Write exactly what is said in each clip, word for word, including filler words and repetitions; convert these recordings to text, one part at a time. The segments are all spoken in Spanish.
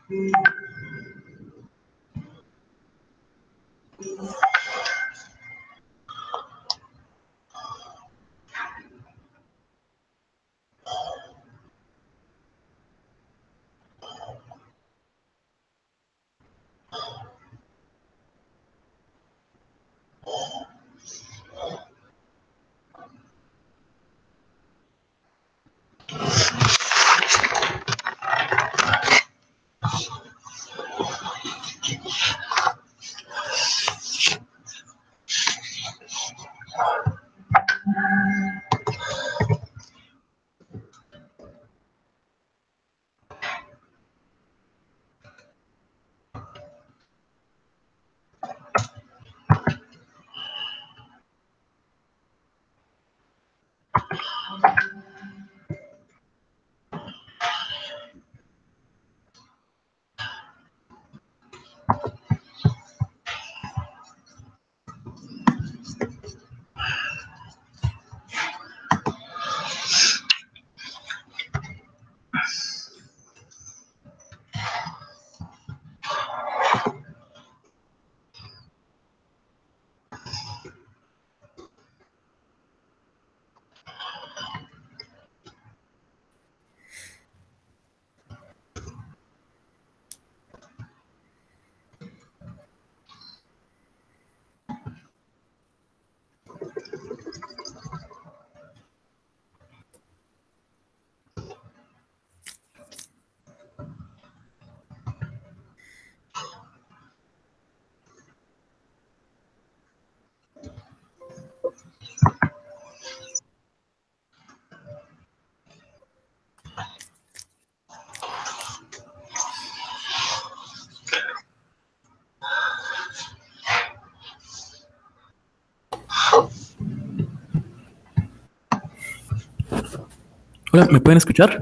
Hola, ¿me pueden escuchar?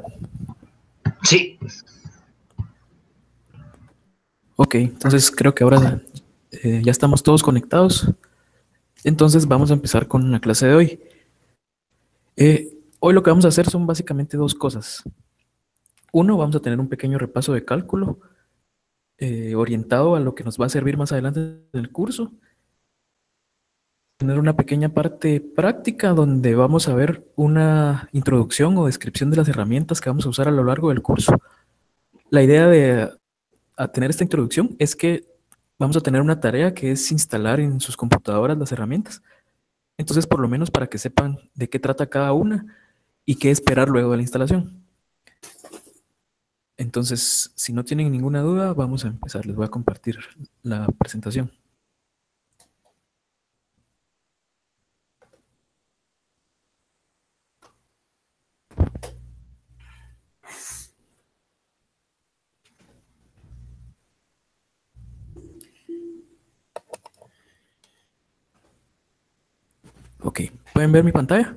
Sí. Ok, entonces creo que ahora eh, ya estamos todos conectados. Entonces vamos a empezar con la clase de hoy. Eh, hoy lo que vamos a hacer son básicamente dos cosas. Uno, vamos a tener un pequeño repaso de cálculo eh, orientado a lo que nos va a servir más adelante en el curso. Tener una pequeña parte práctica donde vamos a ver una introducción o descripción de las herramientas que vamos a usar a lo largo del curso. La idea de a tener esta introducción es que vamos a tener una tarea que es instalar en sus computadoras las herramientas. Entonces, por lo menos para que sepan de qué trata cada una y qué esperar luego de la instalación. Entonces, si no tienen ninguna duda, vamos a empezar. Les voy a compartir la presentación. Ok, ¿pueden ver mi pantalla?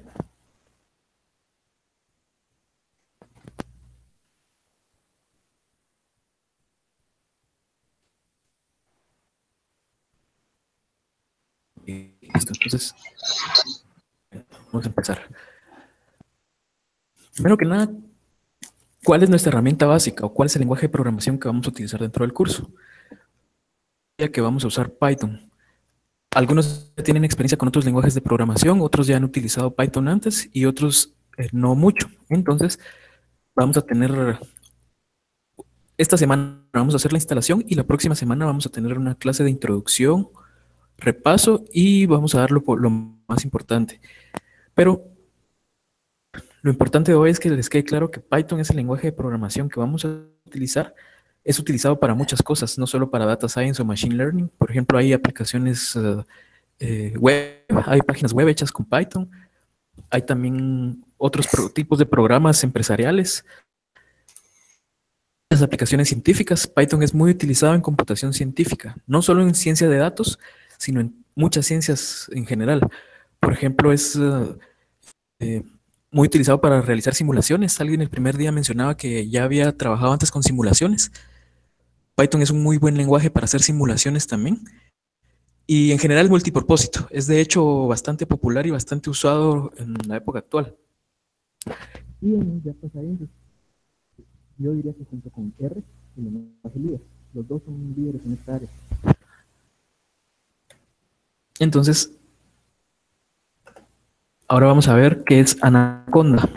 Y listo, entonces vamos a empezar. Primero que nada, ¿cuál es nuestra herramienta básica o cuál es el lenguaje de programación que vamos a utilizar dentro del curso? Ya que vamos a usar Python. Algunos ya tienen experiencia con otros lenguajes de programación, otros ya han utilizado Python antes y otros eh, no mucho. Entonces, vamos a tener, esta semana vamos a hacer la instalación y la próxima semana vamos a tener una clase de introducción, repaso y vamos a darlo por lo más importante. Pero lo importante de hoy es que les quede claro que Python es el lenguaje de programación que vamos a utilizar. Es utilizado para muchas cosas, no solo para data science o machine learning. Por ejemplo, hay aplicaciones uh, eh, web, hay páginas web hechas con Python. Hay también otros tipos de programas empresariales. Las aplicaciones científicas, Python es muy utilizado en computación científica, no solo en ciencia de datos, sino en muchas ciencias en general. Por ejemplo, es uh, eh, muy utilizado para realizar simulaciones. Alguien el primer día mencionaba que ya había trabajado antes con simulaciones. Python es un muy buen lenguaje para hacer simulaciones también. Y en general multipropósito. Es de hecho bastante popular y bastante usado en la época actual. Y en los data science, Yo diría que junto con R y el lenguaje líder. Los dos son líderes en esta área. Entonces, ahora vamos a ver qué es Anaconda.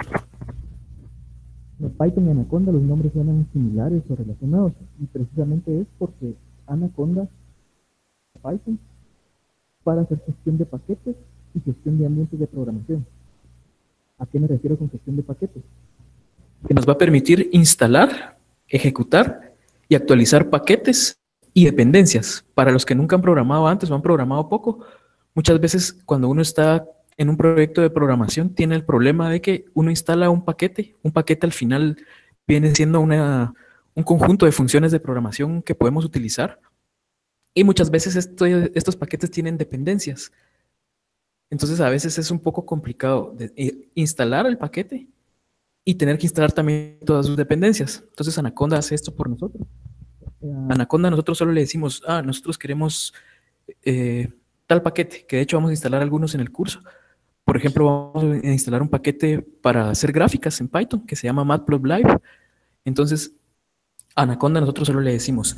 En Python y Anaconda los nombres suenan similares o relacionados, y precisamente es porque Anaconda Python para hacer gestión de paquetes y gestión de ambientes de programación. ¿A qué me refiero con gestión de paquetes? Que nos va a permitir instalar, ejecutar y actualizar paquetes y dependencias. Para los que nunca han programado antes o han programado poco, muchas veces cuando uno está en un proyecto de programación tiene el problema de que uno instala un paquete. Un paquete al final viene siendo una, un conjunto de funciones de programación que podemos utilizar. Y muchas veces esto, estos paquetes tienen dependencias. Entonces a veces es un poco complicado de, eh, instalar el paquete y tener que instalar también todas sus dependencias. Entonces Anaconda hace esto por nosotros. A Anaconda nosotros solo le decimos, ah, nosotros queremos eh, tal paquete, que de hecho vamos a instalar algunos en el curso. Por ejemplo, vamos a instalar un paquete para hacer gráficas en Python que se llama Matplotlib. Entonces, a Anaconda nosotros solo le decimos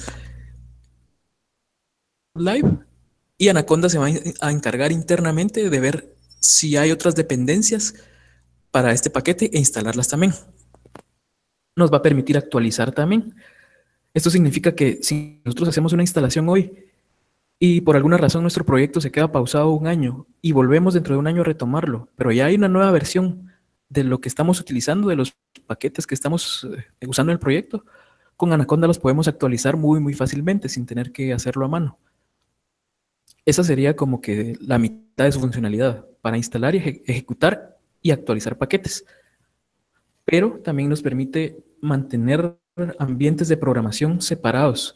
live y Anaconda se va a encargar internamente de ver si hay otras dependencias para este paquete e instalarlas también. Nos va a permitir actualizar también. Esto significa que si nosotros hacemos una instalación hoy y por alguna razón nuestro proyecto se queda pausado un año y volvemos dentro de un año a retomarlo, pero ya hay una nueva versión de lo que estamos utilizando, de los paquetes que estamos eh, usando en el proyecto, con Anaconda los podemos actualizar muy, muy fácilmente sin tener que hacerlo a mano. Esa sería como que la mitad de su funcionalidad, para instalar, y eje ejecutar y actualizar paquetes. Pero también nos permite mantener ambientes de programación separados.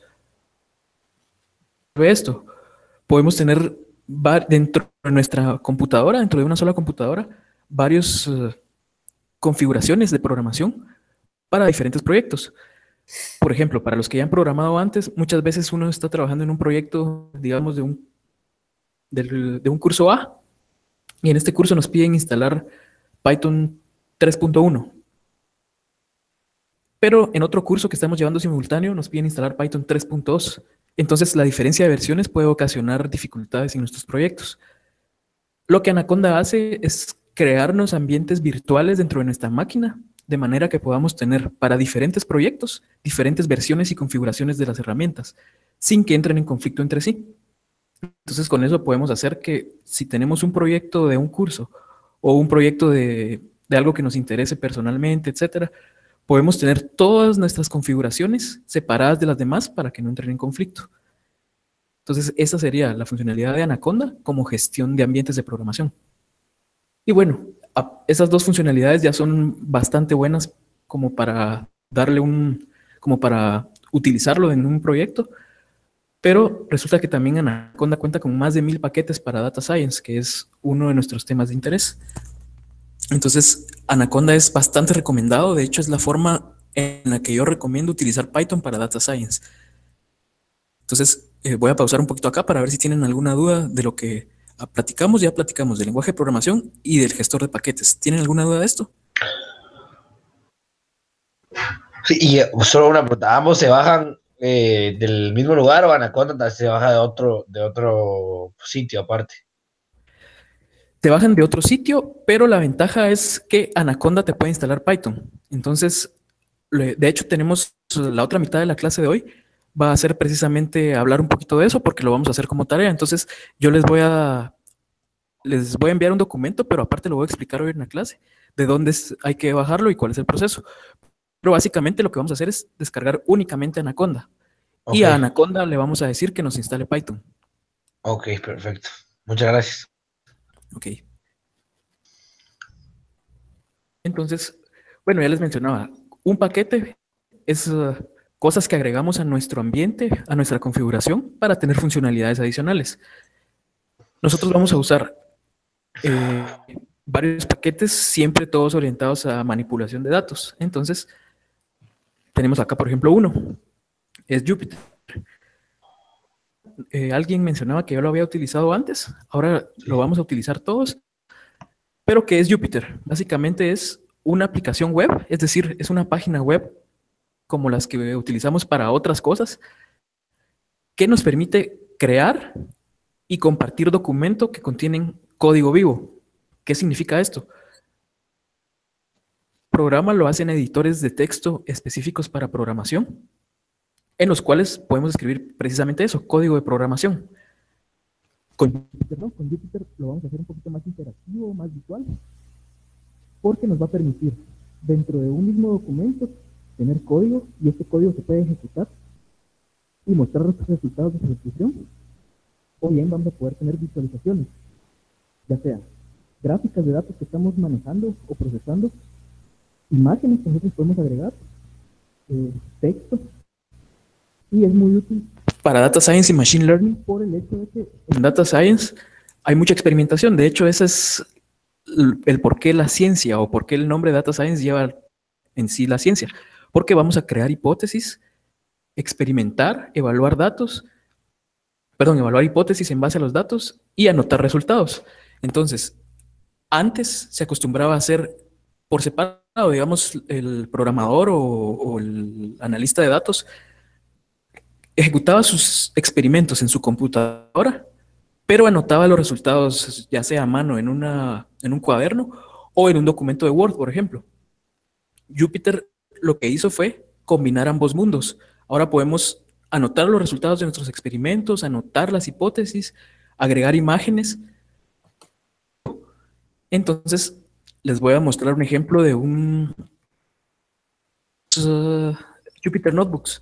Esto, podemos tener dentro de nuestra computadora, dentro de una sola computadora, varias uh, configuraciones de programación para diferentes proyectos. Por ejemplo, para los que ya han programado antes, muchas veces uno está trabajando en un proyecto, digamos, de un, de, de un curso A, y en este curso nos piden instalar Python tres punto uno. Pero en otro curso que estamos llevando simultáneo nos piden instalar Python tres punto dos. Entonces la diferencia de versiones puede ocasionar dificultades en nuestros proyectos. Lo que Anaconda hace es crearnos ambientes virtuales dentro de nuestra máquina, de manera que podamos tener para diferentes proyectos diferentes versiones y configuraciones de las herramientas, sin que entren en conflicto entre sí. Entonces con eso podemos hacer que si tenemos un proyecto de un curso o un proyecto de, de algo que nos interese personalmente, etcétera, podemos tener todas nuestras configuraciones separadas de las demás para que no entren en conflicto. Entonces, esa sería la funcionalidad de Anaconda como gestión de ambientes de programación. Y bueno, esas dos funcionalidades ya son bastante buenas como para darle un, como para utilizarlo en un proyecto, pero resulta que también Anaconda cuenta con más de mil paquetes para Data Science, que es uno de nuestros temas de interés. Entonces, Anaconda es bastante recomendado. De hecho, es la forma en la que yo recomiendo utilizar Python para Data Science. Entonces, eh, voy a pausar un poquito acá para ver si tienen alguna duda de lo que platicamos. Ya platicamos del lenguaje de programación y del gestor de paquetes. ¿Tienen alguna duda de esto? Sí, y solo una pregunta. ¿Ambos se bajan eh, del mismo lugar o Anaconda se baja de otro, de otro sitio aparte? Te bajan de otro sitio, pero la ventaja es que Anaconda te puede instalar Python. Entonces, de hecho, tenemos la otra mitad de la clase de hoy va a ser precisamente hablar un poquito de eso porque lo vamos a hacer como tarea. Entonces, yo les voy a les voy a enviar un documento, pero aparte lo voy a explicar hoy en la clase de dónde es, hay que bajarlo y cuál es el proceso. Pero básicamente lo que vamos a hacer es descargar únicamente Anaconda. Okay. Y a Anaconda le vamos a decir que nos instale Python. Ok, perfecto. Muchas gracias. Ok. Entonces, bueno, ya les mencionaba, un paquete es uh, cosas que agregamos a nuestro ambiente, a nuestra configuración, para tener funcionalidades adicionales. Nosotros vamos a usar eh, varios paquetes, siempre todos orientados a manipulación de datos. Entonces, tenemos acá, por ejemplo, uno, es Jupyter. Eh, alguien mencionaba que yo lo había utilizado antes, ahora sí. Lo vamos a utilizar todos. Pero, ¿qué es Jupyter? Básicamente es una aplicación web, es decir, es una página web como las que utilizamos para otras cosas, que nos permite crear y compartir documentos que contienen código vivo. ¿Qué significa esto? El programa lo hacen editores de texto específicos para programación, en los cuales podemos escribir precisamente eso, código de programación. Con Jupyter, ¿no? Con Jupyter lo vamos a hacer un poquito más interactivo, más visual, porque nos va a permitir dentro de un mismo documento tener código, y este código se puede ejecutar y mostrar los resultados de su ejecución, o bien vamos a poder tener visualizaciones, ya sea gráficas de datos que estamos manejando o procesando, imágenes que nosotros podemos agregar, eh, texto, y es muy útil para Data Science y Machine Learning por el hecho de que en Data Science hay mucha experimentación. De hecho, ese es el, el por qué la ciencia o por qué el nombre Data Science lleva en sí la ciencia. Porque vamos a crear hipótesis, experimentar, evaluar datos, perdón, evaluar hipótesis en base a los datos y anotar resultados. Entonces, antes se acostumbraba a hacer por separado, digamos, el programador o, o el analista de datos ejecutaba sus experimentos en su computadora, pero anotaba los resultados ya sea a mano en, una, en un cuaderno o en un documento de Word, por ejemplo. Jupyter lo que hizo fue combinar ambos mundos. Ahora podemos anotar los resultados de nuestros experimentos, anotar las hipótesis, agregar imágenes. Entonces, les voy a mostrar un ejemplo de un uh, Jupyter Notebooks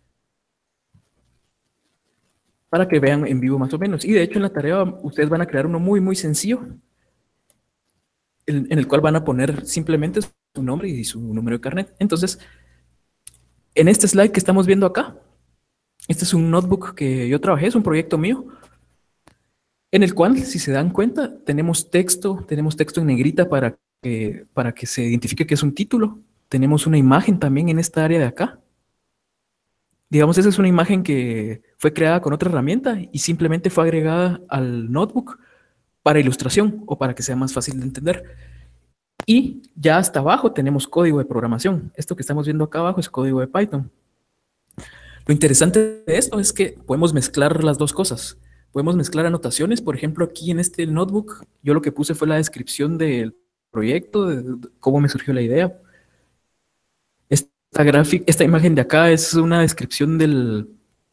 para que vean en vivo más o menos. Y de hecho en la tarea ustedes van a crear uno muy, muy sencillo, en, en el cual van a poner simplemente su nombre y su número de carnet. Entonces, en este slide que estamos viendo acá, este es un notebook que yo trabajé, es un proyecto mío, en el cual, si se dan cuenta, tenemos texto, tenemos texto en negrita para que, para que se identifique que es un título. Tenemos una imagen también en esta área de acá. Digamos, esa es una imagen que fue creada con otra herramienta y simplemente fue agregada al notebook para ilustración o para que sea más fácil de entender. Y ya hasta abajo tenemos código de programación. Esto que estamos viendo acá abajo es código de Python. Lo interesante de esto es que podemos mezclar las dos cosas. Podemos mezclar anotaciones. Por ejemplo, aquí en este notebook, yo lo que puse fue la descripción del proyecto, de cómo me surgió la idea. Esta, gráfica, esta imagen de acá es una descripción del,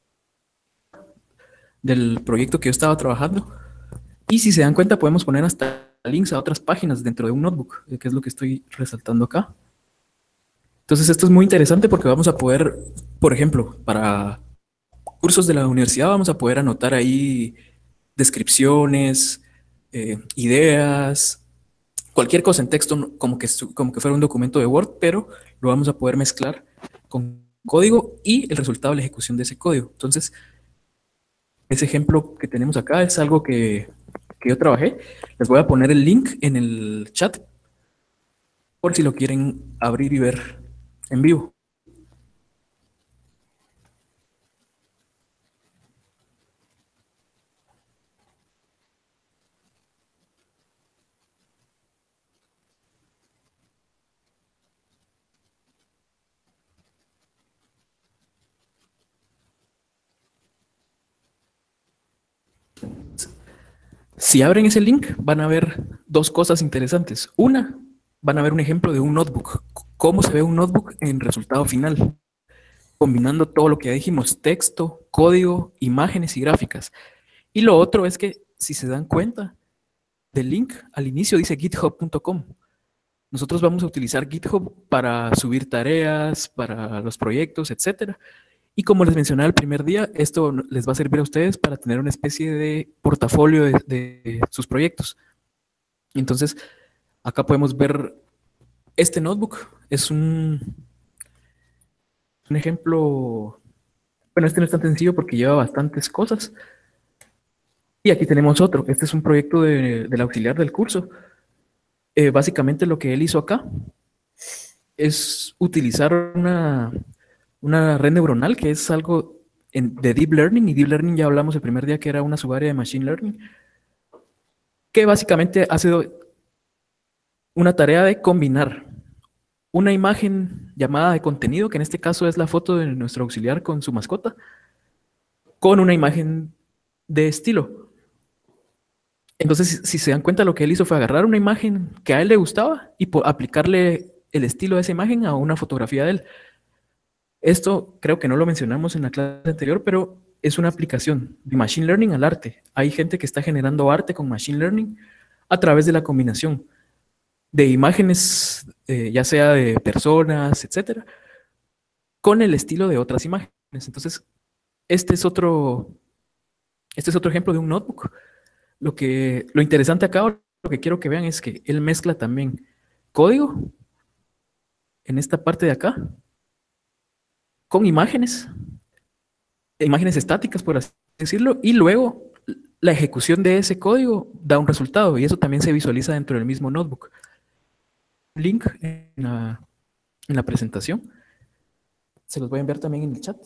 del proyecto que yo estaba trabajando. Y si se dan cuenta, podemos poner hasta links a otras páginas dentro de un notebook, que es lo que estoy resaltando acá. Entonces, esto es muy interesante porque vamos a poder, por ejemplo, para cursos de la universidad, vamos a poder anotar ahí descripciones, eh, ideas, cualquier cosa en texto, como que, como que fuera un documento de Word, pero lo vamos a poder mezclar con código y el resultado de la ejecución de ese código. Entonces, ese ejemplo que tenemos acá es algo que, que yo trabajé. Les voy a poner el link en el chat por si lo quieren abrir y ver en vivo. Si abren ese link, van a ver dos cosas interesantes. Una, van a ver un ejemplo de un notebook. Cómo se ve un notebook en resultado final, combinando todo lo que ya dijimos, texto, código, imágenes y gráficas. Y lo otro es que, si se dan cuenta, del link al inicio dice github punto com. Nosotros vamos a utilizar GitHub para subir tareas, para los proyectos, etcétera. Y como les mencioné el primer día, esto les va a servir a ustedes para tener una especie de portafolio de, de sus proyectos. Entonces, acá podemos ver este notebook. Es un, un ejemplo, bueno, este no es tan sencillo porque lleva bastantes cosas. Y aquí tenemos otro. Este es un proyecto de, del auxiliar del curso. Eh, básicamente lo que él hizo acá es utilizar una, una red neuronal, que es algo en, de Deep Learning, y Deep Learning ya hablamos el primer día que era una subárea de Machine Learning, que básicamente hace una tarea de combinar una imagen llamada de contenido, que en este caso es la foto de nuestro auxiliar con su mascota, con una imagen de estilo. Entonces, si, si se dan cuenta, lo que él hizo fue agarrar una imagen que a él le gustaba y aplicarle el estilo de esa imagen a una fotografía de él. Esto creo que no lo mencionamos en la clase anterior, pero es una aplicación de Machine Learning al arte. Hay gente que está generando arte con Machine Learning a través de la combinación de imágenes, eh, ya sea de personas, etcétera, con el estilo de otras imágenes. Entonces, este es otro, este es otro ejemplo de un notebook. Lo, que, lo interesante acá, lo que quiero que vean es que él mezcla también código en esta parte de acá con imágenes, imágenes estáticas, por así decirlo, y luego la ejecución de ese código da un resultado y eso también se visualiza dentro del mismo notebook. Link en la, en la presentación. Se los voy a enviar también en el chat.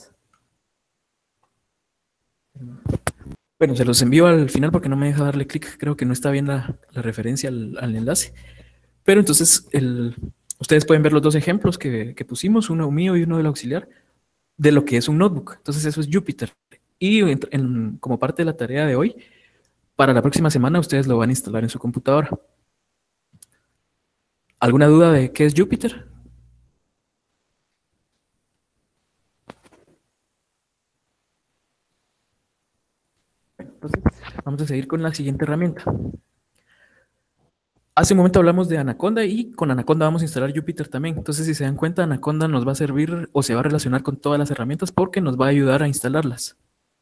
Bueno, se los envío al final porque no me deja darle clic. Creo que no está bien la, la referencia al, al, enlace. Pero entonces, el, ustedes pueden ver los dos ejemplos que, que pusimos, uno mío y uno del auxiliar, de lo que es un notebook. Entonces, eso es Jupyter. Y en, en, como parte de la tarea de hoy, para la próxima semana ustedes lo van a instalar en su computadora. ¿Alguna duda de qué es Jupyter? Entonces, vamos a seguir con la siguiente herramienta. Hace un momento hablamos de Anaconda y con Anaconda vamos a instalar Jupyter también. Entonces, si se dan cuenta, Anaconda nos va a servir o se va a relacionar con todas las herramientas porque nos va a ayudar a instalarlas.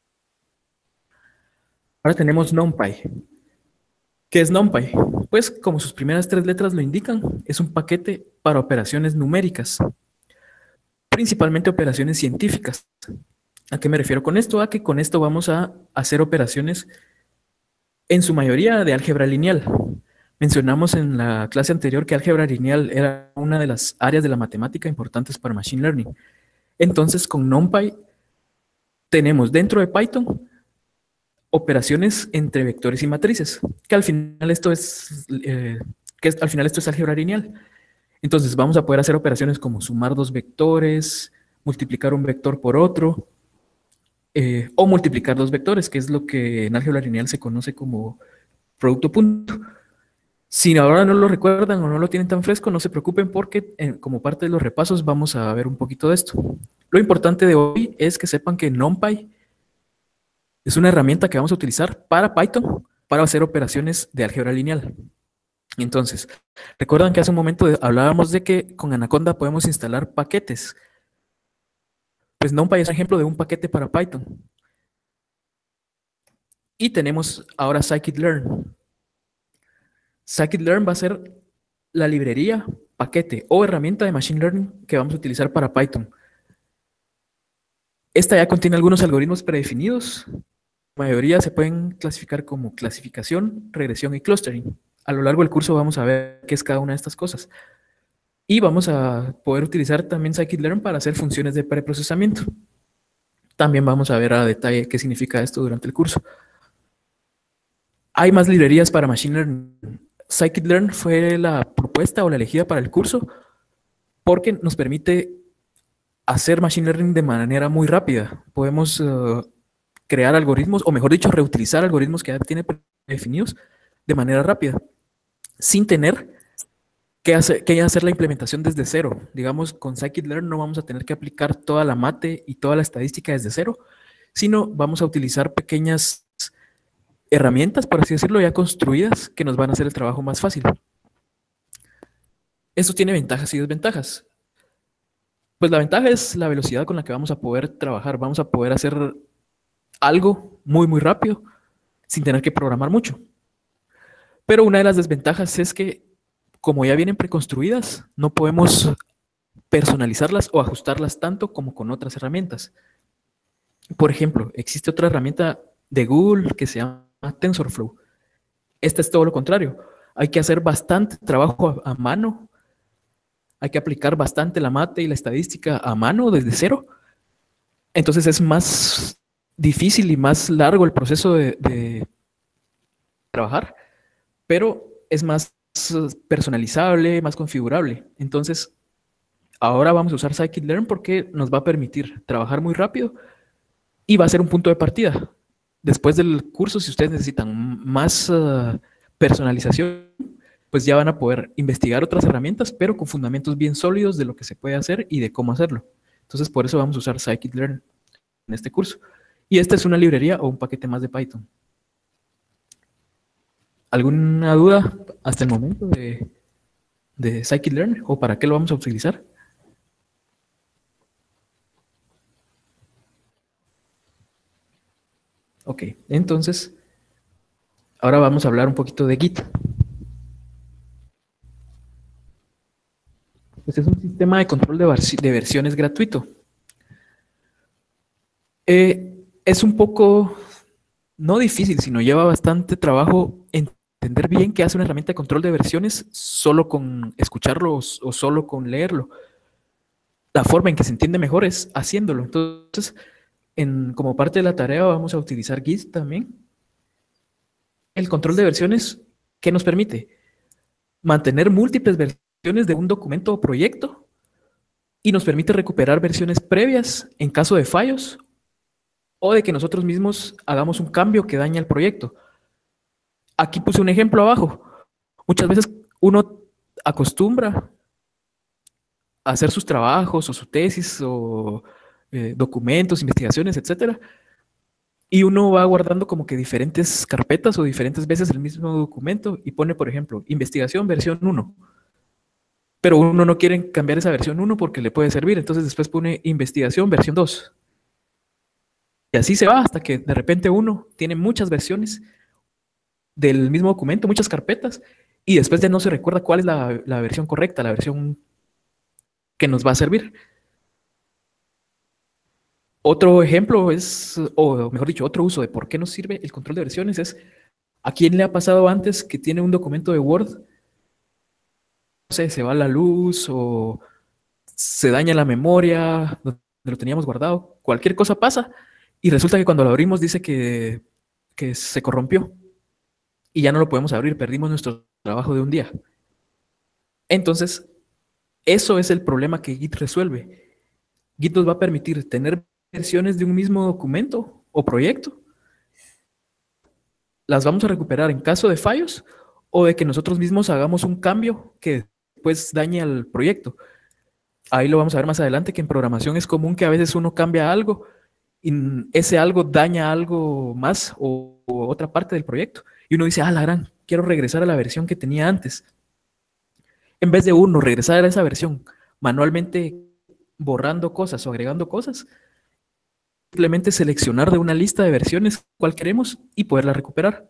Ahora tenemos NumPy. ¿Qué es NumPy? Pues, como sus primeras tres letras lo indican, es un paquete para operaciones numéricas, principalmente operaciones científicas. ¿A qué me refiero con esto? A que con esto vamos a hacer operaciones en su mayoría de álgebra lineal. Mencionamos en la clase anterior que álgebra lineal era una de las áreas de la matemática importantes para Machine Learning. Entonces, con NumPy tenemos dentro de Python operaciones entre vectores y matrices, que al final esto es, eh, que es, al final esto es álgebra lineal. Entonces, vamos a poder hacer operaciones como sumar dos vectores, multiplicar un vector por otro, eh, o multiplicar dos vectores, que es lo que en álgebra lineal se conoce como producto punto. Si ahora no lo recuerdan o no lo tienen tan fresco, no se preocupen porque eh, como parte de los repasos vamos a ver un poquito de esto. Lo importante de hoy es que sepan que NumPy es una herramienta que vamos a utilizar para Python para hacer operaciones de álgebra lineal. Entonces, recuerdan que hace un momento hablábamos de que con Anaconda podemos instalar paquetes. Pues NumPy es un ejemplo de un paquete para Python. Y tenemos ahora scikit-learn. Scikit-learn va a ser la librería, paquete o herramienta de Machine Learning que vamos a utilizar para Python. Esta ya contiene algunos algoritmos predefinidos. La mayoría se pueden clasificar como clasificación, regresión y clustering. A lo largo del curso vamos a ver qué es cada una de estas cosas. Y vamos a poder utilizar también scikit-learn para hacer funciones de preprocesamiento. También vamos a ver a detalle qué significa esto durante el curso. Hay más librerías para Machine Learning. Scikit-learn fue la propuesta o la elegida para el curso porque nos permite hacer Machine Learning de manera muy rápida. Podemos uh, crear algoritmos, o mejor dicho, reutilizar algoritmos que ya tiene definidos de manera rápida, sin tener que hacer, que hacer la implementación desde cero. Digamos, con scikit-learn no vamos a tener que aplicar toda la mate y toda la estadística desde cero, sino vamos a utilizar pequeñas herramientas, por así decirlo, ya construidas, que nos van a hacer el trabajo más fácil. Esto tiene ventajas y desventajas. Pues la ventaja es la velocidad con la que vamos a poder trabajar. Vamos a poder hacer algo muy, muy rápido sin tener que programar mucho. Pero una de las desventajas es que, como ya vienen preconstruidas, no podemos personalizarlas o ajustarlas tanto como con otras herramientas. Por ejemplo, existe otra herramienta de Google que se llama TensorFlow. Esta es todo lo contrario. Hay que hacer bastante trabajo a, a mano. Hay que aplicar bastante la mate y la estadística a mano desde cero. Entonces es más difícil y más largo el proceso de, de trabajar, pero es más personalizable, más configurable. Entonces, Ahora vamos a usar scikit-learn porque nos va a permitir trabajar muy rápido y va a ser un punto de partida. Después del curso, si ustedes necesitan más uh, personalización, pues ya van a poder investigar otras herramientas, pero con fundamentos bien sólidos de lo que se puede hacer y de cómo hacerlo. Entonces, por eso vamos a usar scikit-learn en este curso. Y esta es una librería o un paquete más de Python. ¿Alguna duda hasta el momento de, de scikit-learn o para qué lo vamos a utilizar? Ok, entonces, ahora vamos a hablar un poquito de Git. Pues es un sistema de control de, de versiones gratuito. Eh, es un poco, no difícil, sino lleva bastante trabajo entender bien qué hace una herramienta de control de versiones solo con escucharlo o, o solo con leerlo. La forma en que se entiende mejor es haciéndolo. Entonces, en, como parte de la tarea vamos a utilizar Git también. El control de versiones, ¿qué nos permite? Mantener múltiples versiones de un documento o proyecto y nos permite recuperar versiones previas en caso de fallos o de que nosotros mismos hagamos un cambio que daña el proyecto. Aquí puse un ejemplo abajo. Muchas veces uno acostumbra a hacer sus trabajos o su tesis o eh, documentos, investigaciones, etcétera, y uno va guardando como que diferentes carpetas o diferentes veces el mismo documento y pone, por ejemplo, investigación versión uno. Pero uno no quiere cambiar esa versión uno porque le puede servir, entonces después pone investigación versión dos. Y así se va hasta que de repente uno tiene muchas versiones del mismo documento, muchas carpetas, y después ya no se recuerda cuál es la, la versión correcta, la versión que nos va a servir. Otro ejemplo es, o mejor dicho, otro uso de por qué nos sirve el control de versiones es, ¿a quién le ha pasado antes que tiene un documento de Word? No sé, se va la luz o se daña la memoria donde lo teníamos guardado, cualquier cosa pasa y resulta que cuando lo abrimos dice que, que se corrompió y ya no lo podemos abrir, perdimos nuestro trabajo de un día. Entonces, eso es el problema que Git resuelve. Git nos va a permitir tener versiones de un mismo documento o proyecto. Las vamos a recuperar en caso de fallos o de que nosotros mismos hagamos un cambio que después dañe al proyecto. Ahí lo vamos a ver más adelante, que en programación es común que a veces uno cambia algo y ese algo daña algo más o, o otra parte del proyecto. Y uno dice, ah, la gran, quiero regresar a la versión que tenía antes. En vez de uno regresar a esa versión manualmente borrando cosas o agregando cosas, simplemente seleccionar de una lista de versiones cuál queremos y poderla recuperar.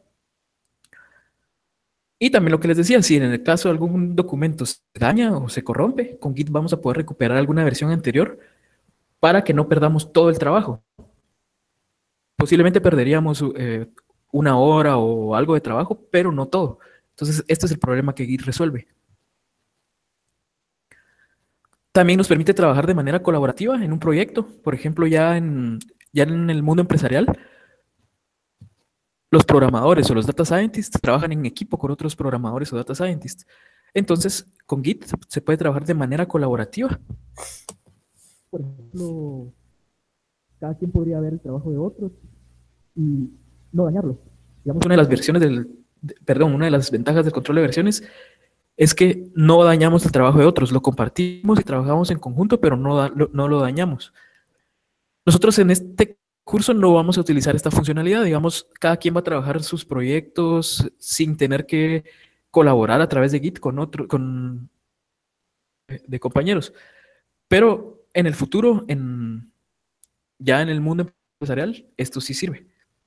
Y también lo que les decía, si en el caso de algún documento se daña o se corrompe, con Git vamos a poder recuperar alguna versión anterior para que no perdamos todo el trabajo. Posiblemente perderíamos eh, una hora o algo de trabajo, pero no todo. Entonces, este es el problema que Git resuelve. También nos permite trabajar de manera colaborativa en un proyecto. Por ejemplo, ya en, ya en el mundo empresarial, los programadores o los data scientists trabajan en equipo con otros programadores o data scientists. Entonces, con Git se puede trabajar de manera colaborativa. Por ejemplo, cada quien podría ver el trabajo de otros y no dañarlo. Digamos, una de las versiones del, de, perdón, una de las ventajas del control de versiones es que no dañamos el trabajo de otros, lo compartimos y trabajamos en conjunto, pero no, da, lo, no lo dañamos. Nosotros en este curso no vamos a utilizar esta funcionalidad, digamos, cada quien va a trabajar sus proyectos sin tener que colaborar a través de Git con otro, con de compañeros. Pero en el futuro, en, ya en el mundo empresarial, esto sí sirve.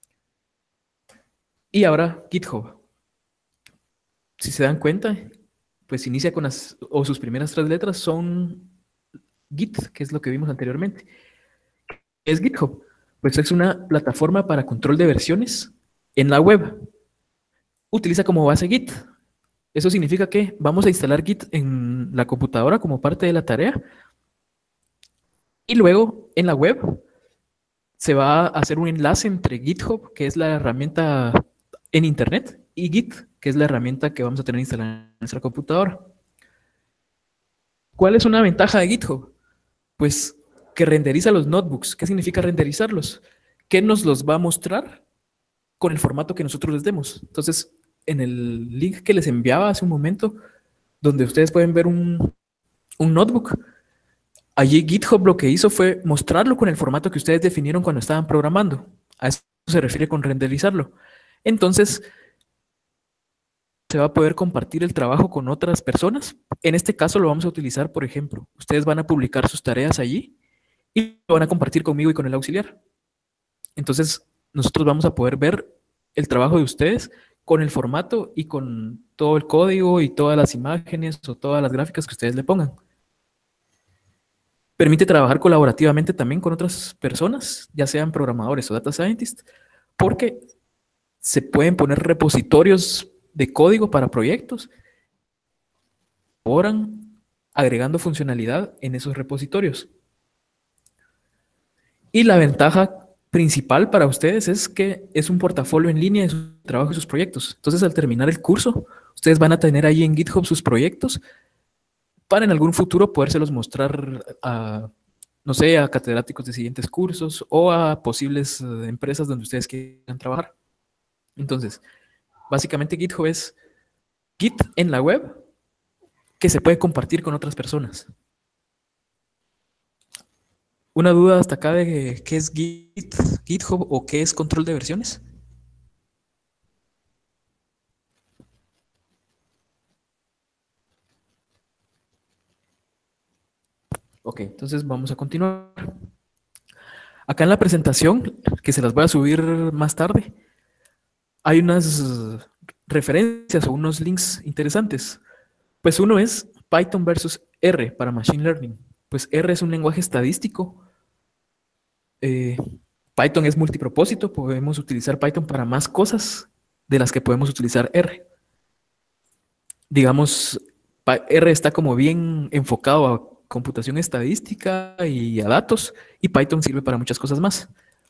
Y ahora GitHub. Si se dan cuenta, pues inicia con las, o sus primeras tres letras son Git, que es lo que vimos anteriormente. ¿Qué es GitHub? Pues es una plataforma para control de versiones en la web. Utiliza como base Git. Eso significa que vamos a instalar Git en la computadora como parte de la tarea y luego en la web se va a hacer un enlace entre GitHub, que es la herramienta en Internet, y Git, que es la herramienta que vamos a tener instalada en nuestra computadora. ¿Cuál es una ventaja de GitHub? Pues que renderiza los notebooks. ¿Qué significa renderizarlos? ¿Qué nos los va a mostrar con el formato que nosotros les demos? Entonces, en el link que les enviaba hace un momento, donde ustedes pueden ver un, un notebook, allí GitHub lo que hizo fue mostrarlo con el formato que ustedes definieron cuando estaban programando. A eso se refiere con renderizarlo. Entonces, se va a poder compartir el trabajo con otras personas. En este caso lo vamos a utilizar, por ejemplo, ustedes van a publicar sus tareas allí y lo van a compartir conmigo y con el auxiliar. Entonces, nosotros vamos a poder ver el trabajo de ustedes con el formato y con todo el código y todas las imágenes o todas las gráficas que ustedes le pongan. Permite trabajar colaborativamente también con otras personas, ya sean programadores o data scientists, porque se pueden poner repositorios de código para proyectos, colaboran agregando funcionalidad en esos repositorios. Y la ventaja principal para ustedes es que es un portafolio en línea de su trabajo y sus proyectos. Entonces, al terminar el curso, ustedes van a tener ahí en GitHub sus proyectos para en algún futuro podérselos mostrar a, no sé, a catedráticos de siguientes cursos o a posibles eh, empresas donde ustedes quieran trabajar. Entonces, básicamente GitHub es Git en la web que se puede compartir con otras personas. Una duda hasta acá de qué es Git, GitHub o qué es control de versiones. Ok, entonces vamos a continuar. Acá en la presentación, que se las voy a subir más tarde, hay unas referencias o unos links interesantes. Pues uno es Python versus R para Machine Learning. Pues R es un lenguaje estadístico. Eh, Python es multipropósito. Podemos utilizar Python para más cosas de las que podemos utilizar R. Digamos, R está como bien enfocado a computación estadística y a datos, y Python sirve para muchas cosas más.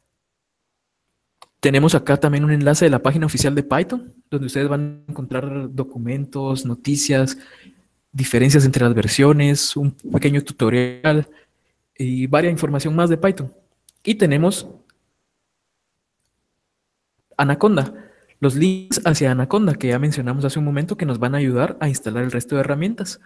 Tenemos acá también un enlace de la página oficial de Python, donde ustedes van a encontrar documentos, noticias, diferencias entre las versiones, un pequeño tutorial y varias información más de Python. Y tenemos Anaconda, los links hacia Anaconda que ya mencionamos hace un momento que nos van a ayudar a instalar el resto de herramientas.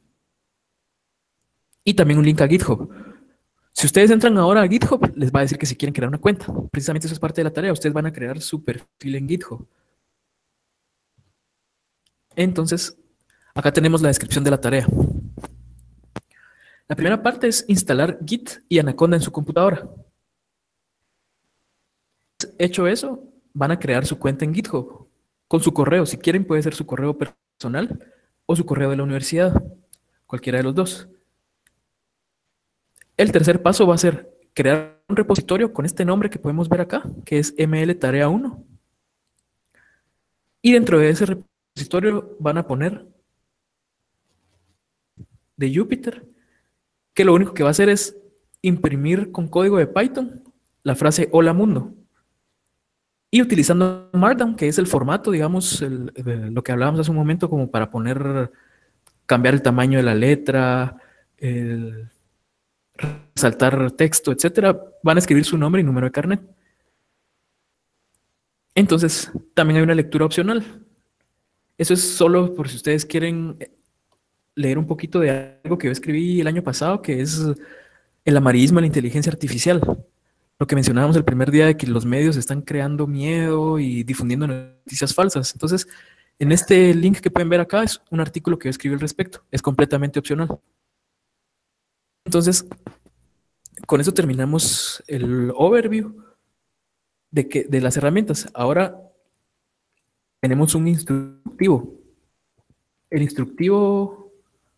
Y también un link a GitHub. Si ustedes entran ahora a GitHub, les va a decir que si quieren crear una cuenta. Precisamente eso es parte de la tarea. Ustedes van a crear su perfil en GitHub. Entonces, acá tenemos la descripción de la tarea. La primera parte es instalar Git y Anaconda en su computadora. Hecho eso, van a crear su cuenta en GitHub con su correo. Si quieren, puede ser su correo personal o su correo de la universidad, cualquiera de los dos. El tercer paso va a ser crear un repositorio con este nombre que podemos ver acá, que es M L Tarea uno. Y dentro de ese repositorio van a poner de Jupyter, que lo único que va a hacer es imprimir con código de Python la frase hola mundo. Y utilizando Markdown, que es el formato, digamos, el, el, lo que hablábamos hace un momento, como para poner, cambiar el tamaño de la letra, el, resaltar texto, etcétera, van a escribir su nombre y número de carnet. Entonces, también hay una lectura opcional. Eso es solo por si ustedes quieren leer un poquito de algo que yo escribí el año pasado, que es el amarillismo de la inteligencia artificial. Lo que mencionábamos el primer día de que los medios están creando miedo y difundiendo noticias falsas. Entonces, en este link que pueden ver acá es un artículo que yo escribí al respecto. Es completamente opcional. Entonces, con eso terminamos el overview de, que, de las herramientas. Ahora tenemos un instructivo. El instructivo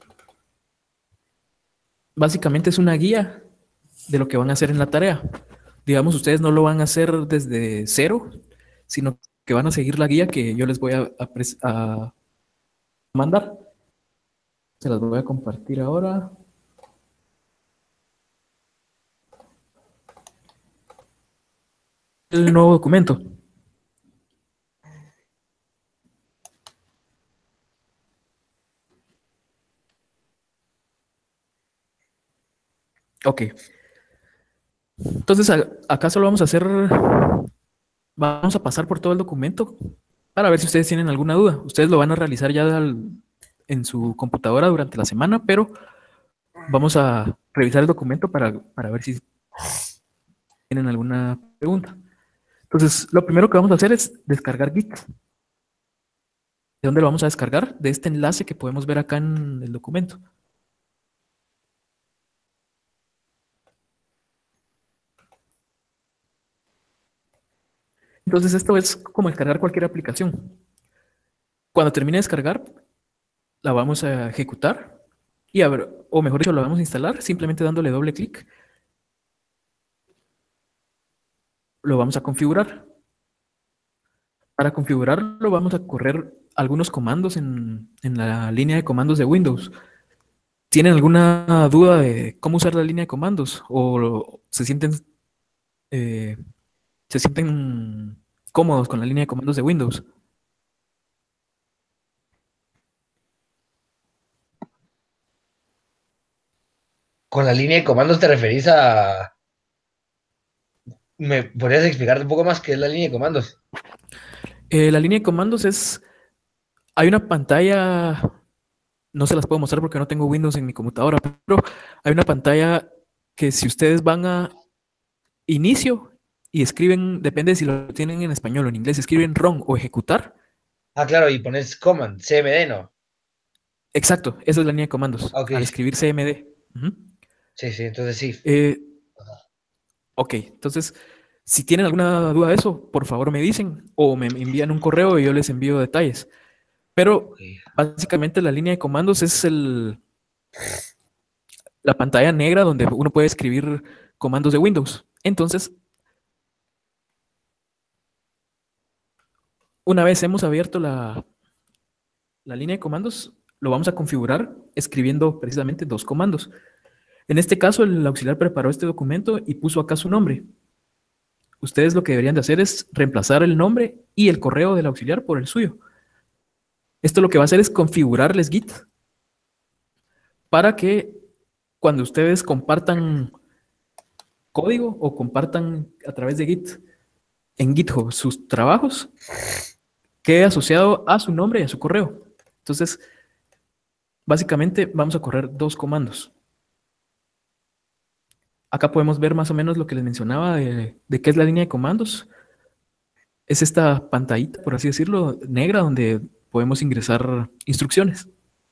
básicamente es una guía de lo que van a hacer en la tarea. Digamos, ustedes no lo van a hacer desde cero, sino que van a seguir la guía que yo les voy a, a, a mandar. Se las voy a compartir ahora. El nuevo documento. Ok. Entonces, a- acá solo vamos a hacer, vamos a pasar por todo el documento para ver si ustedes tienen alguna duda. Ustedes lo van a realizar ya al- en su computadora durante la semana, pero vamos a revisar el documento para, para ver si tienen alguna pregunta. Entonces, lo primero que vamos a hacer es descargar Git. ¿De dónde lo vamos a descargar? De este enlace que podemos ver acá en el documento. Entonces, esto es como descargar cualquier aplicación. Cuando termine de descargar, la vamos a ejecutar y a ver, o mejor dicho, la vamos a instalar simplemente dándole doble clic. Lo vamos a configurar. Para configurarlo vamos a correr algunos comandos en, en la línea de comandos de Windows. ¿Tienen alguna duda de cómo usar la línea de comandos? ¿O se sienten, eh, se sienten cómodos con la línea de comandos de Windows? Con la línea de comandos te referís a... ¿Me podrías explicar un poco más qué es la línea de comandos? Eh, la línea de comandos es, hay una pantalla, no se las puedo mostrar porque no tengo Windows en mi computadora, pero hay una pantalla que si ustedes van a inicio y escriben, depende si lo tienen en español o en inglés, escriben run o ejecutar. Ah, claro, y pones command, C M D, ¿no? Exacto, esa es la línea de comandos, Ah, ok, al escribir C M D. Ujú. sí, sí, entonces sí. Eh, ok, entonces, si tienen alguna duda de eso, por favor me dicen o me envían un correo y yo les envío detalles. Pero Ok. básicamente la línea de comandos es el, la pantalla negra donde uno puede escribir comandos de Windows. Entonces, una vez hemos abierto la, la línea de comandos, lo vamos a configurar escribiendo precisamente dos comandos. En este caso, el auxiliar preparó este documento y puso acá su nombre. Ustedes lo que deberían de hacer es reemplazar el nombre y el correo del auxiliar por el suyo. Esto lo que va a hacer es configurarles Git para que cuando ustedes compartan código o compartan a través de Git en GitHub sus trabajos, quede asociado a su nombre y a su correo. Entonces, básicamente vamos a correr dos comandos. Acá podemos ver más o menos lo que les mencionaba de, de qué es la línea de comandos. Es esta pantallita, por así decirlo, negra, donde podemos ingresar instrucciones.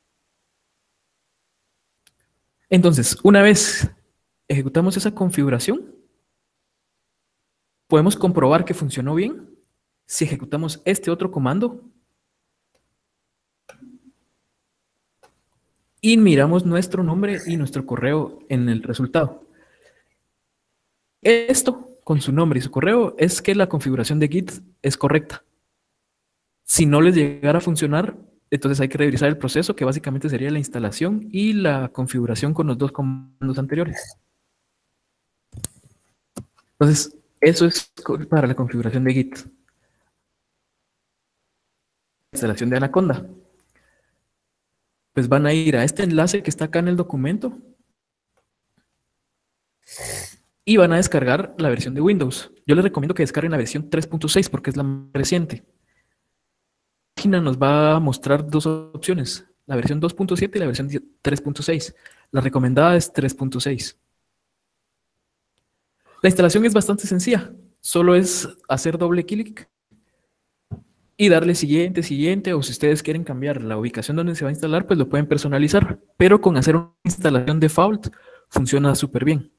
Entonces, una vez ejecutamos esa configuración, podemos comprobar que funcionó bien si ejecutamos este otro comando y miramos nuestro nombre y nuestro correo en el resultado. Esto, con su nombre y su correo, es que la configuración de Git es correcta. Si no les llegara a funcionar, entonces hay que revisar el proceso, que básicamente sería la instalación y la configuración con los dos comandos anteriores. Entonces, eso es para la configuración de Git. Instalación de Anaconda. Pues van a ir a este enlace que está acá en el documento y van a descargar la versión de Windows. Yo les recomiendo que descarguen la versión tres punto seis porque es la más reciente. La página nos va a mostrar dos opciones, la versión dos punto siete y la versión tres punto seis. La recomendada es tres punto seis. La instalación es bastante sencilla, solo es hacer doble clic y darle siguiente, siguiente, o si ustedes quieren cambiar la ubicación donde se va a instalar, pues lo pueden personalizar, pero con hacer una instalación default funciona súper bien.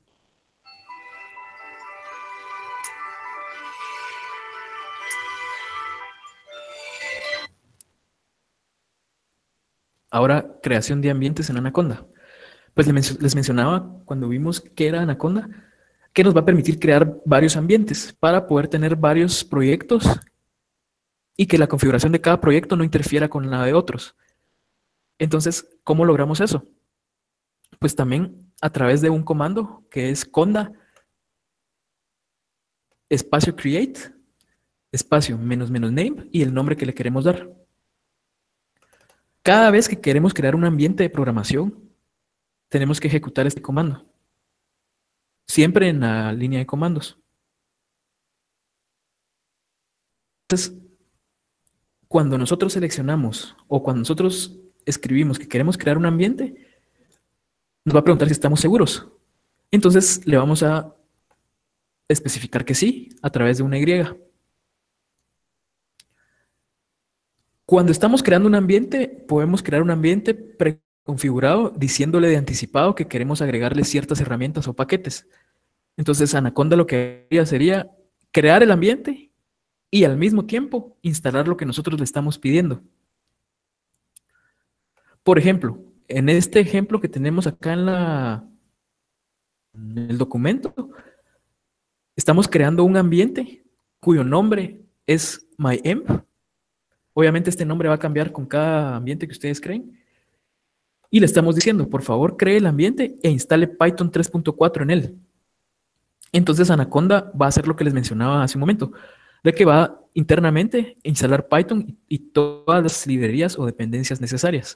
Ahora, creación de ambientes en Anaconda. Pues les mencionaba cuando vimos que era Anaconda, que nos va a permitir crear varios ambientes para poder tener varios proyectos y que la configuración de cada proyecto no interfiera con la de otros. Entonces, ¿cómo logramos eso? Pues también a través de un comando que es conda espacio create espacio menos menos name y el nombre que le queremos dar. Cada vez que queremos crear un ambiente de programación, tenemos que ejecutar este comando. siempre en la línea de comandos. Entonces, cuando nosotros seleccionamos o cuando nosotros escribimos que queremos crear un ambiente, nos va a preguntar si estamos seguros. Entonces le vamos a especificar que sí a través de una Y. Cuando estamos creando un ambiente, podemos crear un ambiente preconfigurado diciéndole de anticipado que queremos agregarle ciertas herramientas o paquetes. Entonces Anaconda lo que haría sería crear el ambiente y al mismo tiempo instalar lo que nosotros le estamos pidiendo. Por ejemplo, en este ejemplo que tenemos acá en, la, en el documento, estamos creando un ambiente cuyo nombre es MyEmp. Obviamente este nombre va a cambiar con cada ambiente que ustedes creen. Y le estamos diciendo, por favor, cree el ambiente e instale Python tres punto cuatro en él. Entonces Anaconda va a hacer lo que les mencionaba hace un momento, de que va internamente a instalar Python y todas las librerías o dependencias necesarias.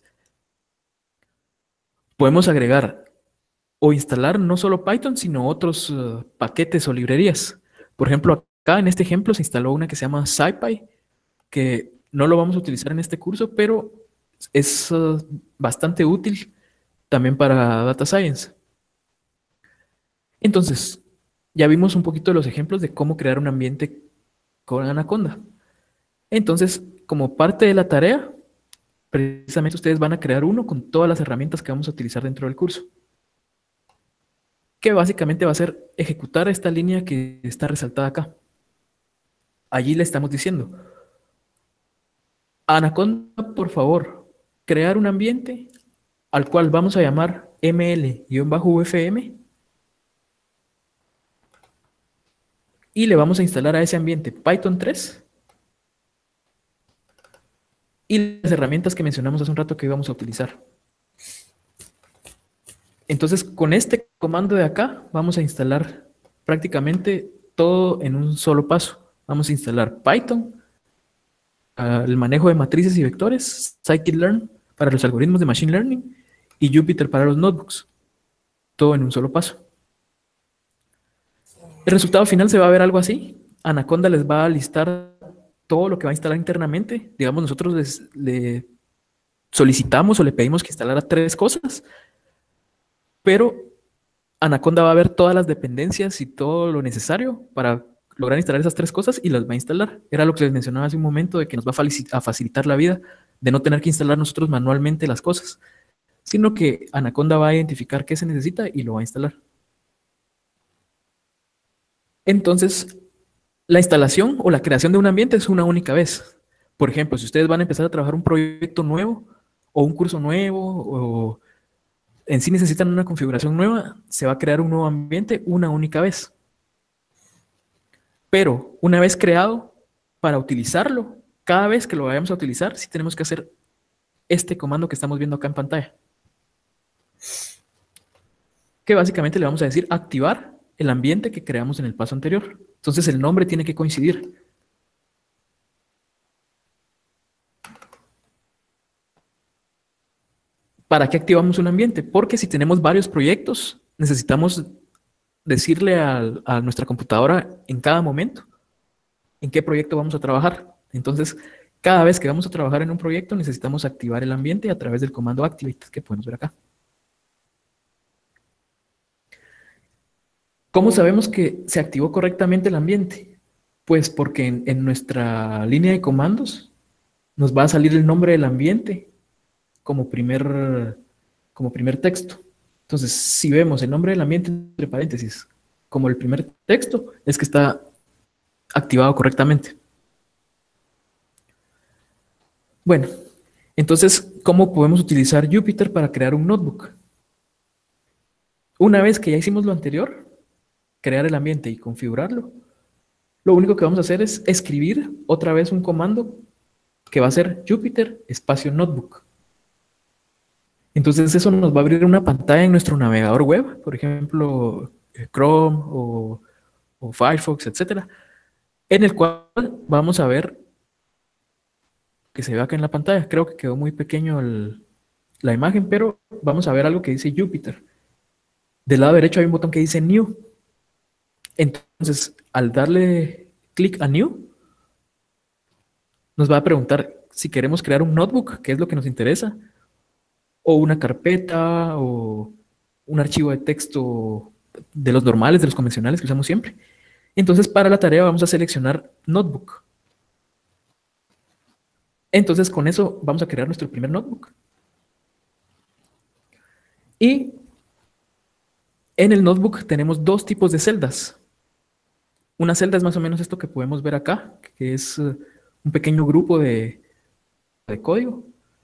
Podemos agregar o instalar no solo Python, sino otros uh, paquetes o librerías. Por ejemplo, acá en este ejemplo se instaló una que se llama SciPy, que no lo vamos a utilizar en este curso, pero es uh, bastante útil también para Data Science. Entonces, ya vimos un poquito de los ejemplos de cómo crear un ambiente con Anaconda. Entonces, como parte de la tarea, precisamente ustedes van a crear uno con todas las herramientas que vamos a utilizar dentro del curso, que básicamente va a ser ejecutar esta línea que está resaltada acá. Allí le estamos diciendo, Anaconda, por favor, crear un ambiente al cual vamos a llamar ml-ufm y le vamos a instalar a ese ambiente Python tres y las herramientas que mencionamos hace un rato que íbamos a utilizar. Entonces, con este comando de acá, vamos a instalar prácticamente todo en un solo paso. Vamos a instalar Python, uh, el manejo de matrices y vectores, scikit-learn para los algoritmos de Machine Learning y Jupyter para los notebooks. Todo en un solo paso. El resultado final se va a ver algo así. Anaconda les va a listar todo lo que va a instalar internamente. Digamos, nosotros les, le solicitamos o le pedimos que instalara tres cosas, pero Anaconda va a ver todas las dependencias y todo lo necesario para lograr instalar esas tres cosas y las va a instalar. Era lo que les mencionaba hace un momento de que nos va a facilitar la vida de no tener que instalar nosotros manualmente las cosas, sino que Anaconda va a identificar qué se necesita y lo va a instalar. Entonces, la instalación o la creación de un ambiente es una única vez. Por ejemplo, si ustedes van a empezar a trabajar un proyecto nuevo o un curso nuevo o en sí necesitan una configuración nueva, se va a crear un nuevo ambiente una única vez. Pero una vez creado, para utilizarlo, cada vez que lo vayamos a utilizar, sí tenemos que hacer este comando que estamos viendo acá en pantalla. Que básicamente le vamos a decir activar el ambiente que creamos en el paso anterior. Entonces el nombre tiene que coincidir. ¿Para qué activamos un ambiente? Porque si tenemos varios proyectos, necesitamos decirle a, a nuestra computadora en cada momento en qué proyecto vamos a trabajar. Entonces, cada vez que vamos a trabajar en un proyecto, necesitamos activar el ambiente a través del comando activate que podemos ver acá. ¿Cómo sabemos que se activó correctamente el ambiente? Pues porque en, en nuestra línea de comandos nos va a salir el nombre del ambiente como primer, como primer texto. Entonces, si vemos el nombre del ambiente entre paréntesis como el primer texto, es que está activado correctamente. Bueno, entonces, ¿cómo podemos utilizar Jupyter para crear un notebook? Una vez que ya hicimos lo anterior, crear el ambiente y configurarlo, lo único que vamos a hacer es escribir otra vez un comando que va a ser Jupyter espacio notebook. Entonces eso nos va a abrir una pantalla en nuestro navegador web, por ejemplo, Chrome o, o Firefox, etcétera, en el cual vamos a ver que se ve acá en la pantalla. Creo que quedó muy pequeño el, la imagen, pero vamos a ver algo que dice Jupyter. Del lado derecho hay un botón que dice New. Entonces, al darle clic a New, nos va a preguntar si queremos crear un notebook, que es lo que nos interesa, o una carpeta, o un archivo de texto de los normales, de los convencionales que usamos siempre. Entonces, para la tarea vamos a seleccionar Notebook. Entonces, con eso vamos a crear nuestro primer notebook. Y en el notebook tenemos dos tipos de celdas. Una celda es más o menos esto que podemos ver acá, que es uh, un pequeño grupo de, de código.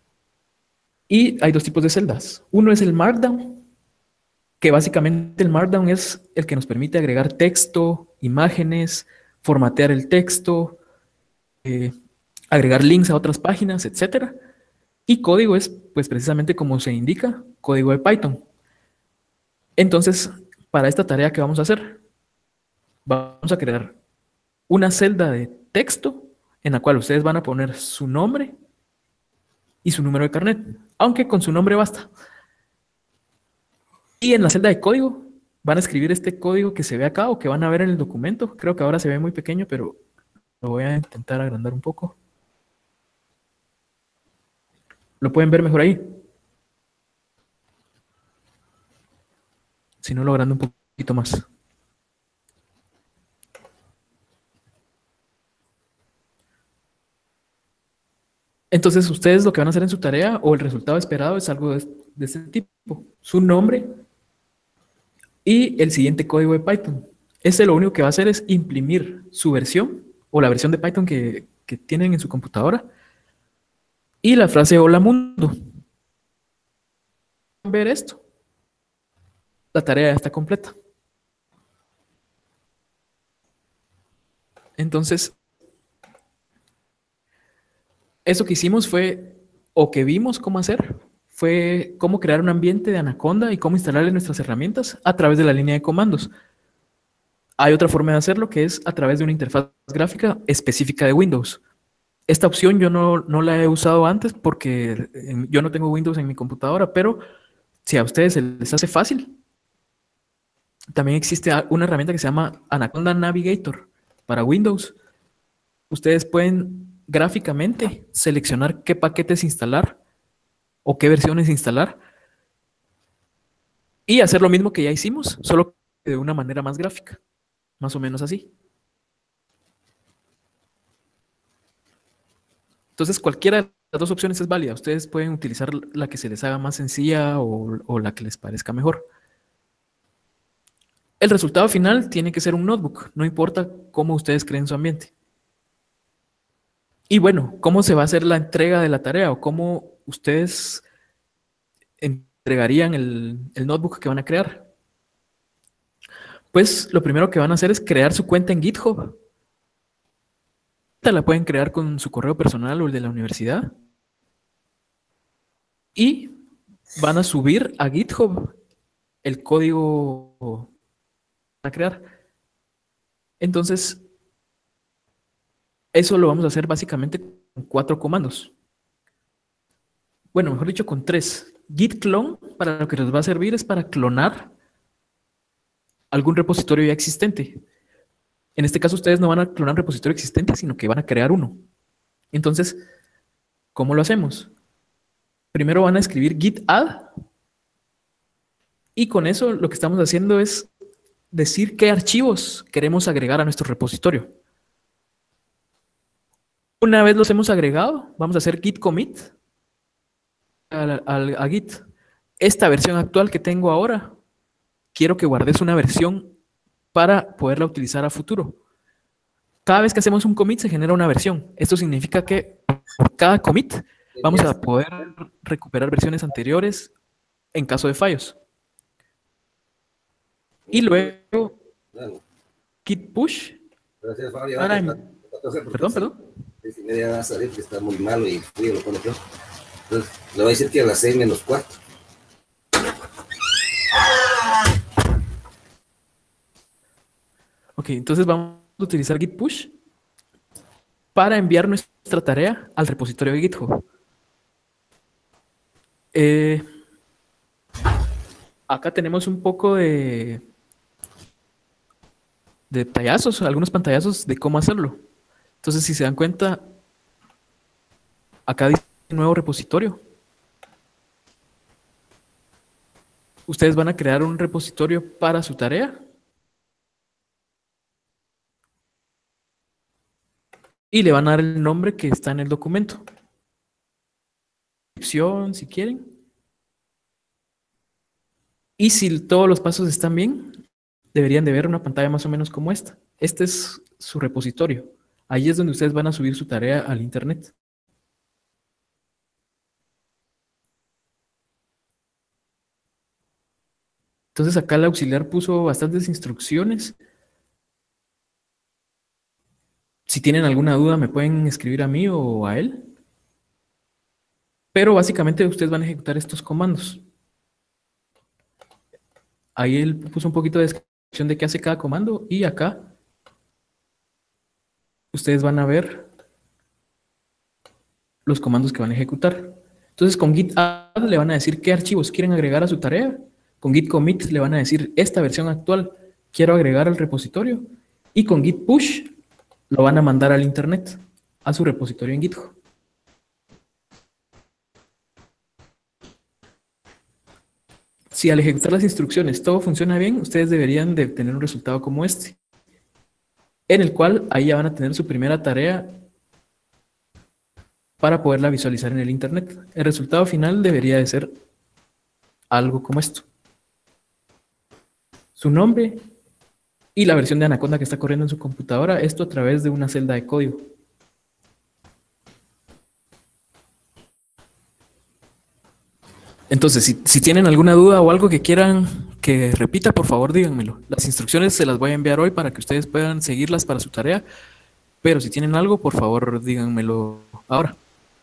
Y hay dos tipos de celdas. Uno es el Markdown, que básicamente el Markdown es el que nos permite agregar texto, imágenes, formatear el texto, eh, agregar links a otras páginas, etcétera. Y código es, pues precisamente como se indica, código de Python. Entonces, para esta tarea, ¿qué vamos a hacer? Vamos a crear una celda de texto en la cual ustedes van a poner su nombre y su número de carnet, aunque con su nombre basta. Y en la celda de código van a escribir este código que se ve acá o que van a ver en el documento. Creo que ahora se ve muy pequeño, pero lo voy a intentar agrandar un poco. ¿Lo pueden ver mejor ahí? Si no, lo agrando un poquito más. Entonces, ustedes lo que van a hacer en su tarea o el resultado esperado es algo de, de este tipo. Su nombre y el siguiente código de Python. Este lo único que va a hacer es imprimir su versión o la versión de Python que, que tienen en su computadora y la frase hola mundo. Ver esto. La tarea ya está completa. Entonces, eso que hicimos fue, o que vimos cómo hacer, fue cómo crear un ambiente de Anaconda y cómo instalarle nuestras herramientas a través de la línea de comandos. Hay otra forma de hacerlo que es a través de una interfaz gráfica específica de Windows. Esta opción yo no, no la he usado antes porque yo no tengo Windows en mi computadora, pero si a ustedes se les hace fácil, también existe una herramienta que se llama Anaconda Navigator para Windows. Ustedes pueden gráficamente seleccionar qué paquetes instalar o qué versiones instalar y hacer lo mismo que ya hicimos, solo de una manera más gráfica, más o menos así. Entonces, cualquiera de las dos opciones es válida. Ustedes pueden utilizar la que se les haga más sencilla o, o la que les parezca mejor. El resultado final tiene que ser un notebook, no importa cómo ustedes creen su ambiente. Y bueno, ¿cómo se va a hacer la entrega de la tarea o cómo ustedes entregarían el, el notebook que van a crear? Pues lo primero que van a hacer es crear su cuenta en GitHub. La pueden crear con su correo personal o el de la universidad. Y van a subir a GitHub el código a crear. Entonces, eso lo vamos a hacer básicamente con cuatro comandos. Bueno, mejor dicho, con tres. Git clone, para lo que nos va a servir es para clonar algún repositorio ya existente. En este caso, ustedes no van a clonar un repositorio existente, sino que van a crear uno. Entonces, ¿cómo lo hacemos? Primero van a escribir git add y con eso lo que estamos haciendo es decir qué archivos queremos agregar a nuestro repositorio. Una vez los hemos agregado, vamos a hacer git commit a, a, a Git. Esta versión actual que tengo ahora, quiero que guardes una versión para poderla utilizar a futuro. Cada vez que hacemos un commit se genera una versión. Esto significa que por cada commit vamos a poder recuperar versiones anteriores en caso de fallos. Y luego git push. Para, perdón, perdón. Media va a salir que está muy malo y el frío lo pone peor. Entonces, le voy a decir que a las seis menos cuarto. Ok, entonces vamos a utilizar git push para enviar nuestra tarea al repositorio de GitHub. Eh, acá tenemos un poco de, de tallazos, algunos pantallazos de cómo hacerlo. Entonces, si se dan cuenta, acá dice nuevo repositorio. Ustedes van a crear un repositorio para su tarea. Y le van a dar el nombre que está en el documento. Descripción, si quieren. Y si todos los pasos están bien, deberían de ver una pantalla más o menos como esta. Este es su repositorio. Ahí es donde ustedes van a subir su tarea al internet. Entonces acá el auxiliar puso bastantes instrucciones. Si tienen alguna duda me pueden escribir a mí o a él. Pero básicamente ustedes van a ejecutar estos comandos. Ahí él puso un poquito de descripción de qué hace cada comando y acá ustedes van a ver los comandos que van a ejecutar. Entonces con git add le van a decir qué archivos quieren agregar a su tarea. Con git commit le van a decir esta versión actual quiero agregar al repositorio. Y con git push lo van a mandar al internet, a su repositorio en GitHub. Si al ejecutar las instrucciones todo funciona bien, ustedes deberían de tener un resultado como este, en el cual ahí ya van a tener su primera tarea para poderla visualizar en el internet. El resultado final debería de ser algo como esto. Su nombre y la versión de Anaconda que está corriendo en su computadora, esto a través de una celda de código. Entonces, si, si tienen alguna duda o algo que quieran que repita, por favor díganmelo. Las instrucciones se las voy a enviar hoy para que ustedes puedan seguirlas para su tarea, pero si tienen algo, por favor díganmelo ahora.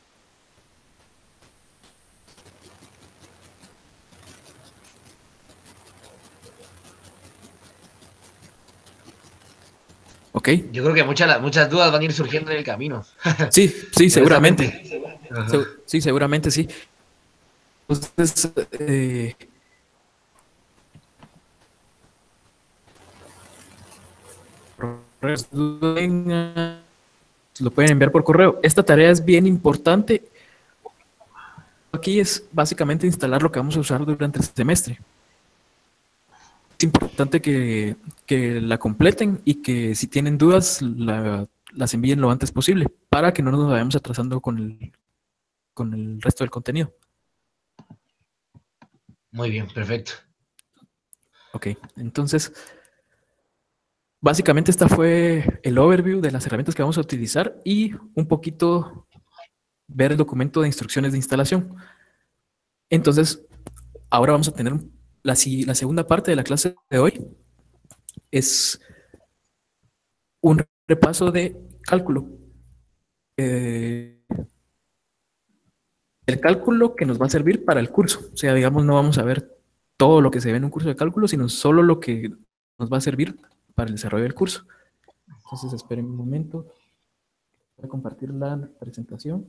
¿Ok? Yo creo que muchas, muchas dudas van a ir surgiendo en el camino. Sí, sí, seguramente. Ajá. Se- sí, seguramente sí. Entonces, eh, lo pueden enviar por correo. Esta tarea es bien importante. Aquí es básicamente instalar lo que vamos a usar durante el semestre. Es importante que, que la completen y que si tienen dudas la- las envíen lo antes posible para que no nos vayamos atrasando con el, con el resto del contenido. Muy bien, perfecto. Ok, entonces, básicamente esta fue el overview de las herramientas que vamos a utilizar y un poquito ver el documento de instrucciones de instalación. Entonces, ahora vamos a tener la, si- la segunda parte de la clase de hoy. Es un repaso de cálculo. Eh, el cálculo que nos va a servir para el curso. O sea, digamos, no vamos a ver todo lo que se ve en un curso de cálculo, sino solo lo que nos va a servir para el desarrollo del curso. Entonces, esperen un momento. Voy a compartir la presentación.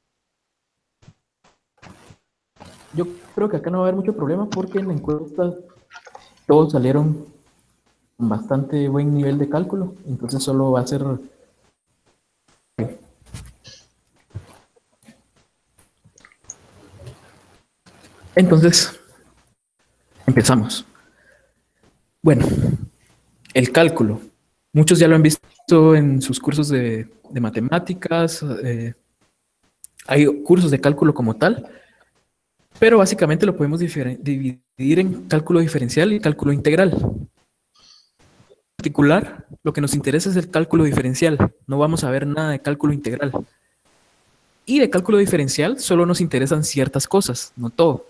Yo creo que acá no va a haber mucho problema porque en la encuesta todos salieron con bastante buen nivel de cálculo. Entonces, solo va a ser... Entonces, empezamos. Bueno, el cálculo. Muchos ya lo han visto en sus cursos de, de matemáticas. Eh, hay cursos de cálculo como tal, pero básicamente lo podemos diferen- dividir en cálculo diferencial y cálculo integral. En particular, lo que nos interesa es el cálculo diferencial. No vamos a ver nada de cálculo integral. Y de cálculo diferencial solo nos interesan ciertas cosas, no todo.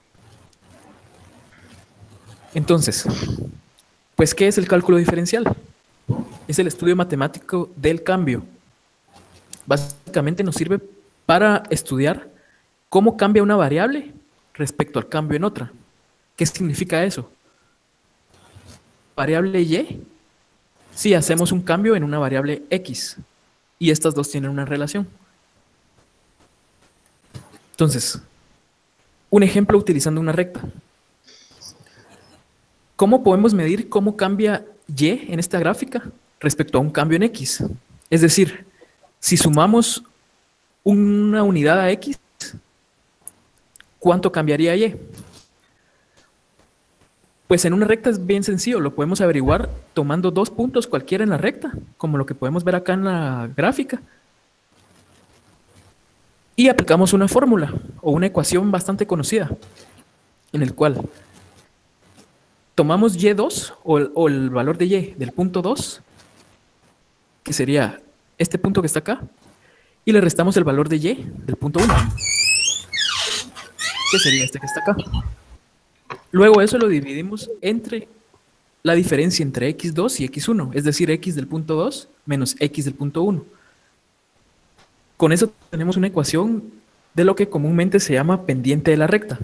Entonces, pues, ¿qué es el cálculo diferencial? Es el estudio matemático del cambio. Básicamente nos sirve para estudiar cómo cambia una variable respecto al cambio en otra. ¿Qué significa eso? Variable Y, si hacemos un cambio en una variable X, y estas dos tienen una relación. Entonces, un ejemplo utilizando una recta. ¿Cómo podemos medir cómo cambia Y en esta gráfica respecto a un cambio en X. Es decir, si sumamos una unidad a X, ¿cuánto cambiaría Y? Pues en una recta es bien sencillo, lo podemos averiguar tomando dos puntos cualquiera en la recta, como lo que podemos ver acá en la gráfica. Y aplicamos una fórmula o una ecuación bastante conocida, en el cual tomamos Y dos o el, o el valor de Y del punto dos, que sería este punto que está acá, y le restamos el valor de Y del punto uno, que sería este que está acá. Luego eso lo dividimos entre la diferencia entre equis dos y equis uno, es decir, X del punto dos menos X del punto uno. Con eso tenemos una ecuación de lo que comúnmente se llama pendiente de la recta.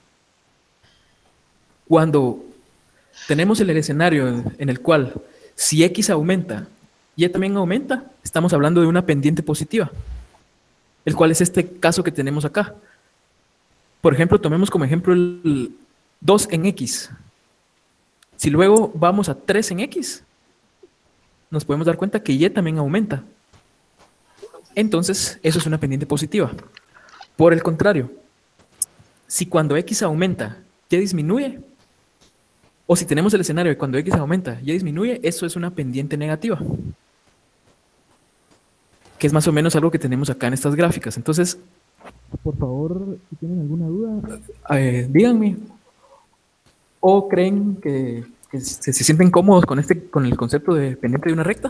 Cuando tenemos el escenario en el cual si X aumenta, Y también aumenta, estamos hablando de una pendiente positiva, el cual es este caso que tenemos acá. Por ejemplo, tomemos como ejemplo el dos en X. Si luego vamos a tres en X, nos podemos dar cuenta que Y también aumenta. Entonces, eso es una pendiente positiva. Por el contrario, si cuando X aumenta, Y disminuye, o si tenemos el escenario de cuando X aumenta, Y disminuye, eso es una pendiente negativa, que es más o menos algo que tenemos acá en estas gráficas. Entonces, por favor, si tienen alguna duda, eh, díganme. ¿O creen que, que se, se sienten cómodos con, este, con el concepto de pendiente de una recta?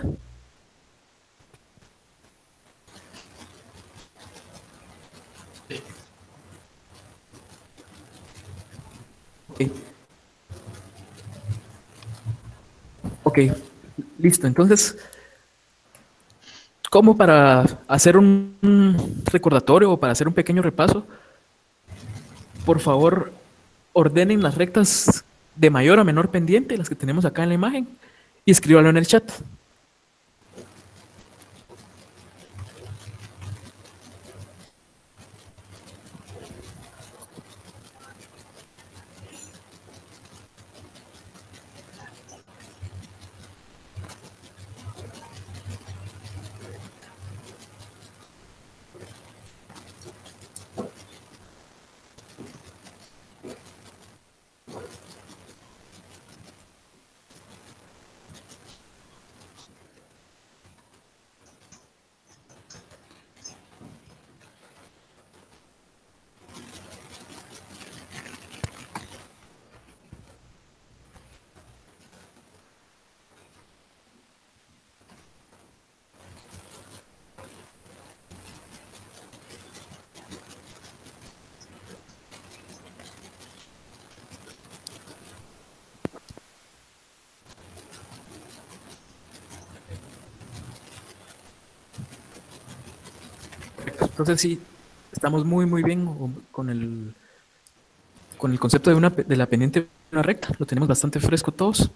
Ok. Ok, listo. Entonces, como para hacer un, un recordatorio o para hacer un pequeño repaso, por favor, ordenen las rectas de mayor a menor pendiente, las que tenemos acá en la imagen, y escríbanlo en el chat. Entonces sí, estamos muy muy bien con el, con el concepto de, una, de la pendiente de una recta, lo tenemos bastante fresco todos.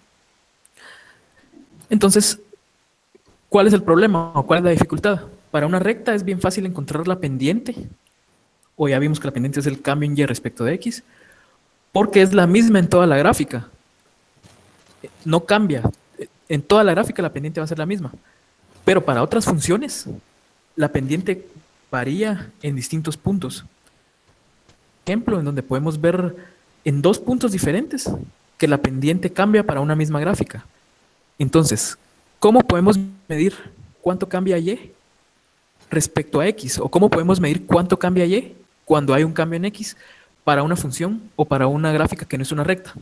Entonces, ¿cuál es el problema o cuál es la dificultad? Para una recta es bien fácil encontrar la pendiente, o ya vimos que la pendiente es el cambio en Y respecto de X, porque es la misma en toda la gráfica. No cambia. En toda la gráfica la pendiente va a ser la misma. Pero para otras funciones, la pendiente varía en distintos puntos. Ejemplo, en donde podemos ver en dos puntos diferentes que la pendiente cambia para una misma gráfica. Entonces, ¿cómo podemos medir cuánto cambia Y respecto a X? ¿O cómo podemos medir cuánto cambia Y cuando hay un cambio en X para una función o para una gráfica que no es una recta?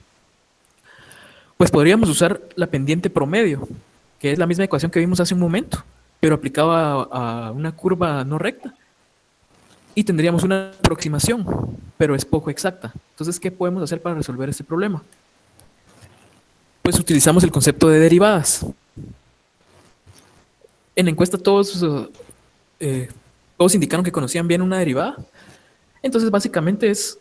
Pues podríamos usar la pendiente promedio, que es la misma ecuación que vimos hace un momento, pero aplicada a, a una curva no recta. Y tendríamos una aproximación, pero es poco exacta. Entonces, ¿qué podemos hacer para resolver este problema? Pues utilizamos el concepto de derivadas. En la encuesta todos, eh, todos indicaron que conocían bien una derivada. Entonces, básicamente es,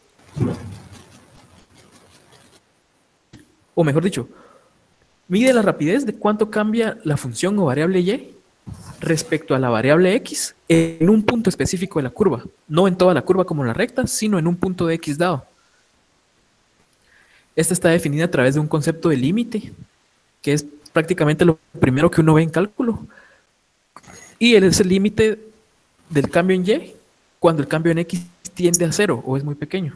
o mejor dicho, mide la rapidez de cuánto cambia la función o variable Y respecto a la variable X en un punto específico de la curva. No en toda la curva como la recta, sino en un punto de X dado. Esta está definida a través de un concepto de límite, que es prácticamente lo primero que uno ve en cálculo. Y es el límite del cambio en Y cuando el cambio en X tiende a cero o es muy pequeño.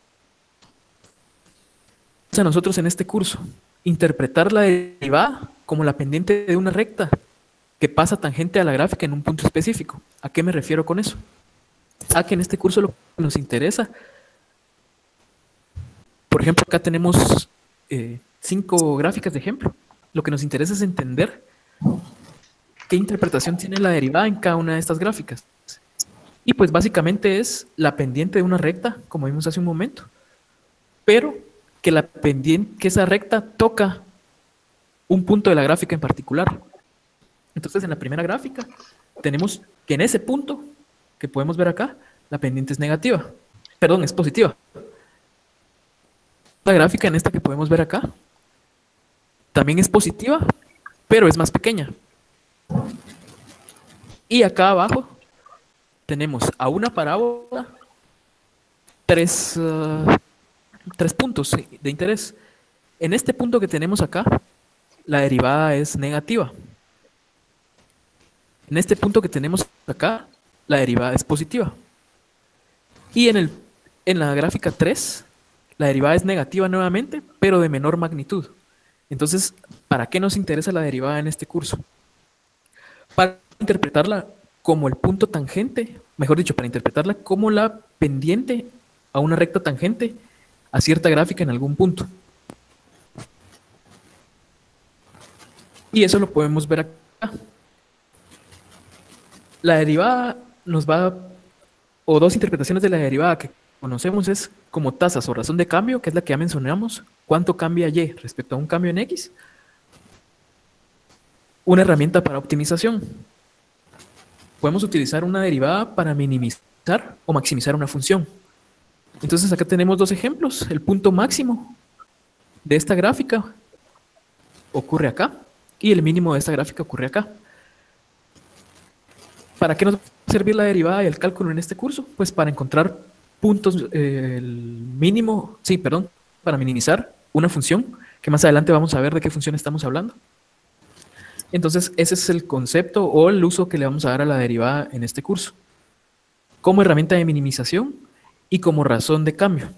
A nosotros en este curso, interpretar la derivada como la pendiente de una recta que pasa tangente a la gráfica en un punto específico. ¿A qué me refiero con eso? A que en este curso lo que nos interesa, por ejemplo, acá tenemos eh, cinco gráficas de ejemplo. Lo que nos interesa es entender qué interpretación tiene la derivada en cada una de estas gráficas. Y pues básicamente es la pendiente de una recta, como vimos hace un momento, pero que la pendiente, que esa recta toca un punto de la gráfica en particular. Entonces, en la primera gráfica tenemos que en ese punto que podemos ver acá, la pendiente es negativa. Perdón, es positiva. La gráfica en esta que podemos ver acá también es positiva, pero es más pequeña. Y acá abajo tenemos a una parábola tres, uh, tres puntos de interés. En este punto que tenemos acá, la derivada es negativa. En este punto que tenemos acá, la derivada es positiva. Y en, el, en la gráfica tres, la derivada es negativa nuevamente, pero de menor magnitud. Entonces, ¿para qué nos interesa la derivada en este curso? Para interpretarla como el punto tangente, mejor dicho, para interpretarla como la pendiente a una recta tangente a cierta gráfica en algún punto. Y eso lo podemos ver acá. La derivada nos va, o dos interpretaciones de la derivada que conocemos es como tasas o razón de cambio, que es la que ya mencionamos, cuánto cambia Y respecto a un cambio en X. Una herramienta para optimización. Podemos utilizar una derivada para minimizar o maximizar una función. Entonces acá tenemos dos ejemplos. El punto máximo de esta gráfica ocurre acá y el mínimo de esta gráfica ocurre acá. ¿Para qué nos va a servir la derivada y el cálculo en este curso? Pues para encontrar puntos, eh, el mínimo, sí, perdón, para minimizar una función, que más adelante vamos a ver de qué función estamos hablando. Entonces, ese es el concepto o el uso que le vamos a dar a la derivada en este curso, como herramienta de minimización y como razón de cambio.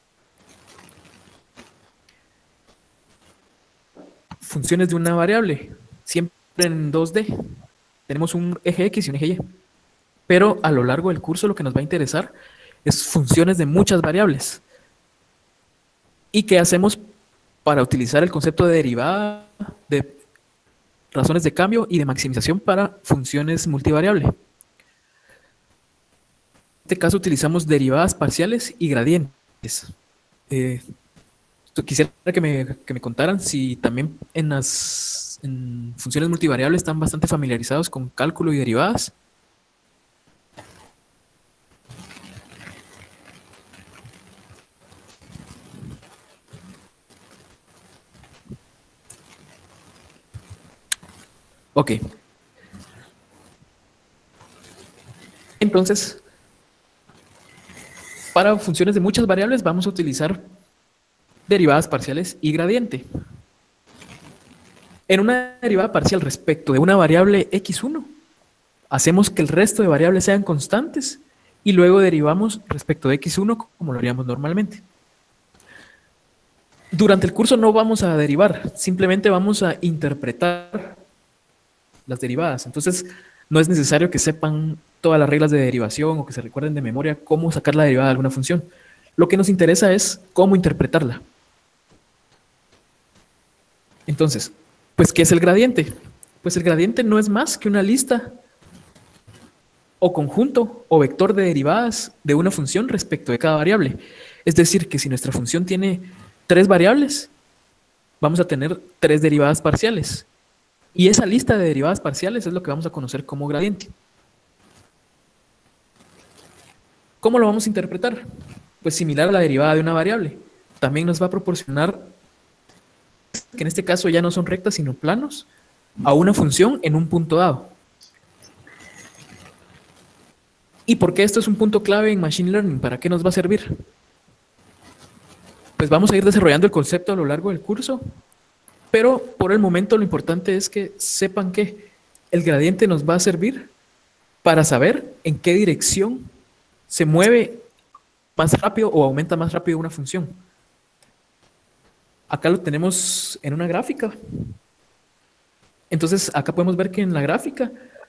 Funciones de una variable, siempre en dos D. Tenemos un eje X y un eje Y. Pero a lo largo del curso lo que nos va a interesar es funciones de muchas variables. ¿Y qué hacemos para utilizar el concepto de derivada, de razones de cambio y de maximización para funciones multivariable? En este caso utilizamos derivadas parciales y gradientes. Eh, quisiera que me, que me contaran si también en las en funciones multivariables están bastante familiarizados con cálculo y derivadas. Ok. Entonces, para funciones de muchas variables vamos a utilizar derivadas parciales y gradiente. En una derivada parcial respecto de una variable equis uno, hacemos que el resto de variables sean constantes y luego derivamos respecto de equis uno como lo haríamos normalmente. Durante el curso no vamos a derivar, simplemente vamos a interpretar las derivadas. Entonces, no es necesario que sepan todas las reglas de derivación o que se recuerden de memoria cómo sacar la derivada de alguna función. Lo que nos interesa es cómo interpretarla. Entonces, pues, ¿qué es el gradiente? Pues el gradiente no es más que una lista o conjunto o vector de derivadas de una función respecto de cada variable. Es decir, que si nuestra función tiene tres variables, vamos a tener tres derivadas parciales. Y esa lista de derivadas parciales es lo que vamos a conocer como gradiente. ¿Cómo lo vamos a interpretar? Pues similar a la derivada de una variable. También nos va a proporcionar, que en este caso ya no son rectas sino planos, a una función en un punto dado. ¿Y por qué esto es un punto clave en Machine Learning? ¿Para qué nos va a servir? Pues vamos a ir desarrollando el concepto a lo largo del curso Pero por el momento lo importante es que sepan que el gradiente nos va a servir para saber en qué dirección se mueve más rápido o aumenta más rápido una función. Acá lo tenemos en una gráfica. Entonces acá podemos ver que en la gráfica,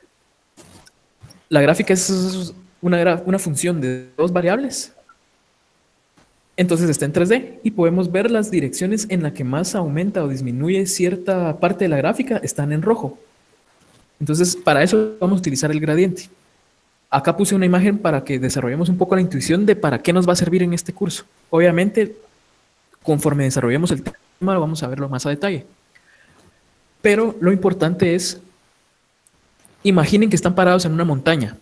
la gráfica es una, una función de dos variables. Entonces está en tres D y podemos ver las direcciones en las que más aumenta o disminuye cierta parte de la gráfica están en rojo. Entonces para eso vamos a utilizar el gradiente. Acá puse una imagen para que desarrollemos un poco la intuición de para qué nos va a servir en este curso. Obviamente, conforme desarrollemos el tema, vamos a verlo más a detalle. Pero lo importante es, imaginen que están parados en una montaña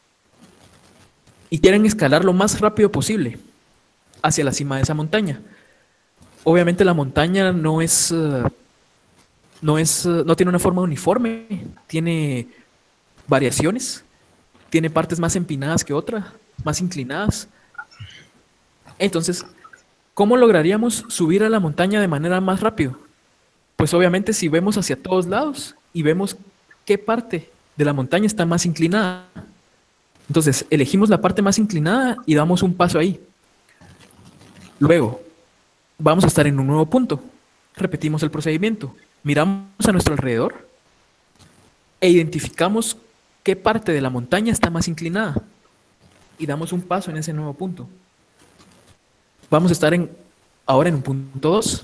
y quieren escalar lo más rápido posible hacia la cima de esa montaña. Obviamente la montaña no es, uh, no es, uh, no tiene una forma uniforme, tiene variaciones, tiene partes más empinadas que otras, más inclinadas. Entonces, ¿cómo lograríamos subir a la montaña de manera más rápido? Pues obviamente si vemos hacia todos lados y vemos qué parte de la montaña está más inclinada. Entonces, elegimos la parte más inclinada y damos un paso ahí. Luego, vamos a estar en un nuevo punto. Repetimos el procedimiento. Miramos a nuestro alrededor e identificamos qué parte de la montaña está más inclinada y damos un paso en ese nuevo punto. Vamos a estar en, ahora en un punto dos.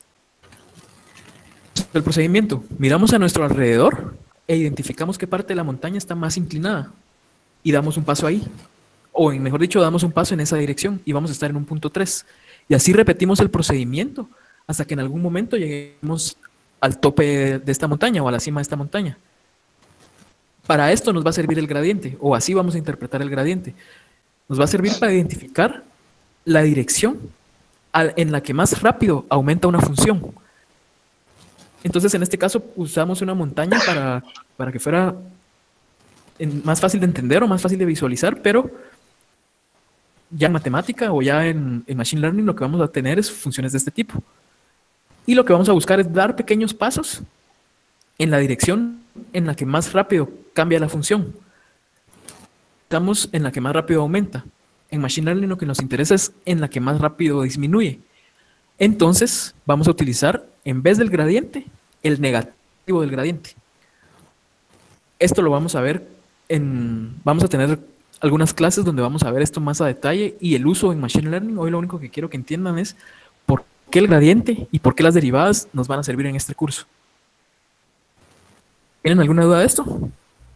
El procedimiento. Miramos a nuestro alrededor e identificamos qué parte de la montaña está más inclinada y damos un paso ahí. O mejor dicho, damos un paso en esa dirección y vamos a estar en un punto tres. Y así repetimos el procedimiento hasta que en algún momento lleguemos al tope de esta montaña o a la cima de esta montaña. Para esto nos va a servir el gradiente, o así vamos a interpretar el gradiente. Nos va a servir para identificar la dirección en la que más rápido aumenta una función. Entonces, en este caso, usamos una montaña para, para que fuera en, más fácil de entender o más fácil de visualizar, pero ya en matemática o ya en, en Machine Learning lo que vamos a tener es funciones de este tipo. Y lo que vamos a buscar es dar pequeños pasos en la dirección en la que más rápido cambia la función. Estamos en la que más rápido aumenta. En Machine Learning lo que nos interesa es en la que más rápido disminuye. Entonces vamos a utilizar, en vez del gradiente, el negativo del gradiente. Esto lo vamos a ver en... Vamos a tener algunas clases donde vamos a ver esto más a detalle y el uso en Machine Learning. Hoy lo único que quiero que entiendan es por qué el gradiente y por qué las derivadas nos van a servir en este curso. ¿Tienen alguna duda de esto?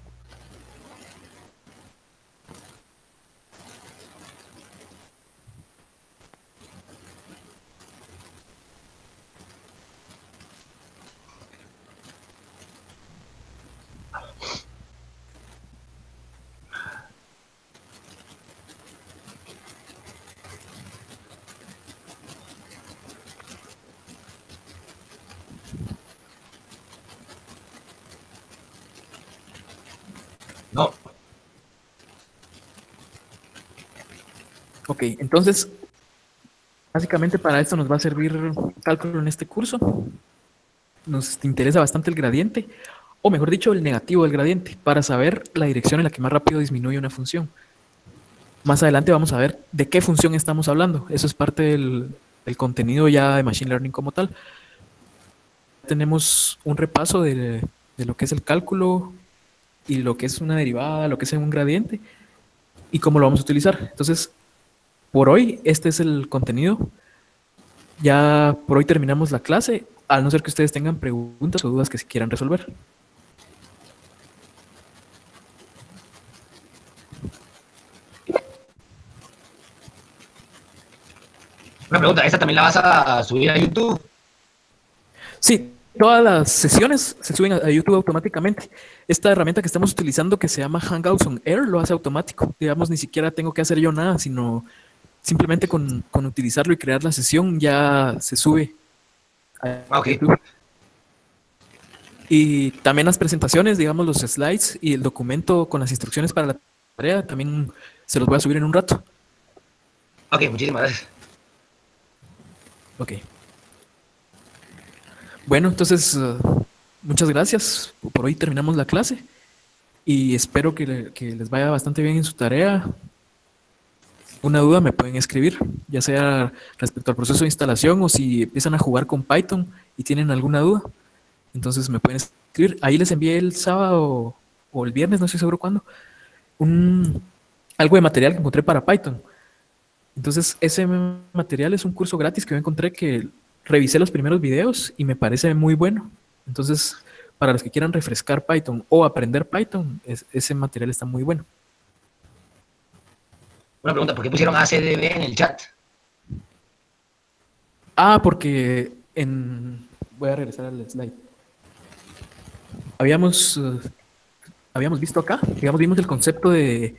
No. Ok, entonces, básicamente para esto nos va a servir cálculo en este curso. Nos interesa bastante el gradiente, o mejor dicho, el negativo del gradiente, para saber la dirección en la que más rápido disminuye una función. Más adelante vamos a ver de qué función estamos hablando. Eso es parte del, del contenido ya de Machine Learning como tal. Tenemos un repaso de, de lo que es el cálculo y lo que es una derivada, lo que es un gradiente y cómo lo vamos a utilizar. Entonces, por hoy, este es el contenido. Ya por hoy terminamos la clase, a no ser que ustedes tengan preguntas o dudas que se quieran resolver. Una pregunta, ¿esta también la vas a subir a YouTube? Sí, todas las sesiones se suben a YouTube automáticamente. Esta herramienta que estamos utilizando, que se llama Hangouts on Air, lo hace automático. Digamos, ni siquiera tengo que hacer yo nada, sino simplemente con, con utilizarlo y crear la sesión ya se sube a Okay. YouTube. Y también las presentaciones, digamos, los slides y el documento con las instrucciones para la tarea, también se los voy a subir en un rato. Ok, muchísimas gracias. Ok. Bueno, entonces, uh, muchas gracias. Por hoy terminamos la clase y espero que, le- que les vaya bastante bien en su tarea. Una duda me pueden escribir, ya sea respecto al proceso de instalación o si empiezan a jugar con Python y tienen alguna duda. Entonces me pueden escribir. Ahí les envié el sábado o el viernes, no estoy seguro cuándo, un, algo de material que encontré para Python. Entonces ese material es un curso gratis que yo encontré que revisé los primeros videos y me parece muy bueno. Entonces, para los que quieran refrescar Python o aprender Python, es- ese material está muy bueno. Una pregunta, ¿por qué pusieron A C D B en el chat? Ah, porque en... Voy a regresar al slide. Habíamos, eh, habíamos visto acá, digamos, vimos el concepto de,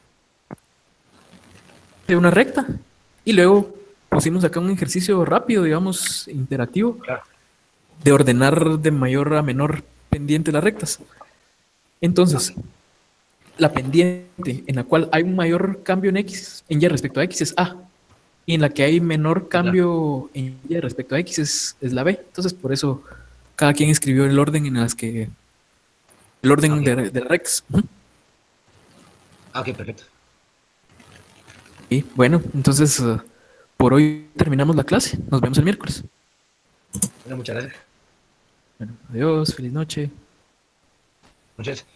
de una recta y luego pusimos acá un ejercicio rápido, digamos, interactivo, Claro. de ordenar de mayor a menor pendiente las rectas. Entonces, la pendiente en la cual hay un mayor cambio en X, en Y respecto a X es A, y en la que hay menor cambio en Y respecto a X es, es la B. Entonces, por eso cada quien escribió el orden en las que, el orden Ok. de, de Rex. Ujú. Ah, ok, perfecto. Y bueno, entonces, uh, por hoy terminamos la clase. Nos vemos el miércoles. Bueno, muchas gracias. Bueno, adiós, feliz noche. Muchas gracias.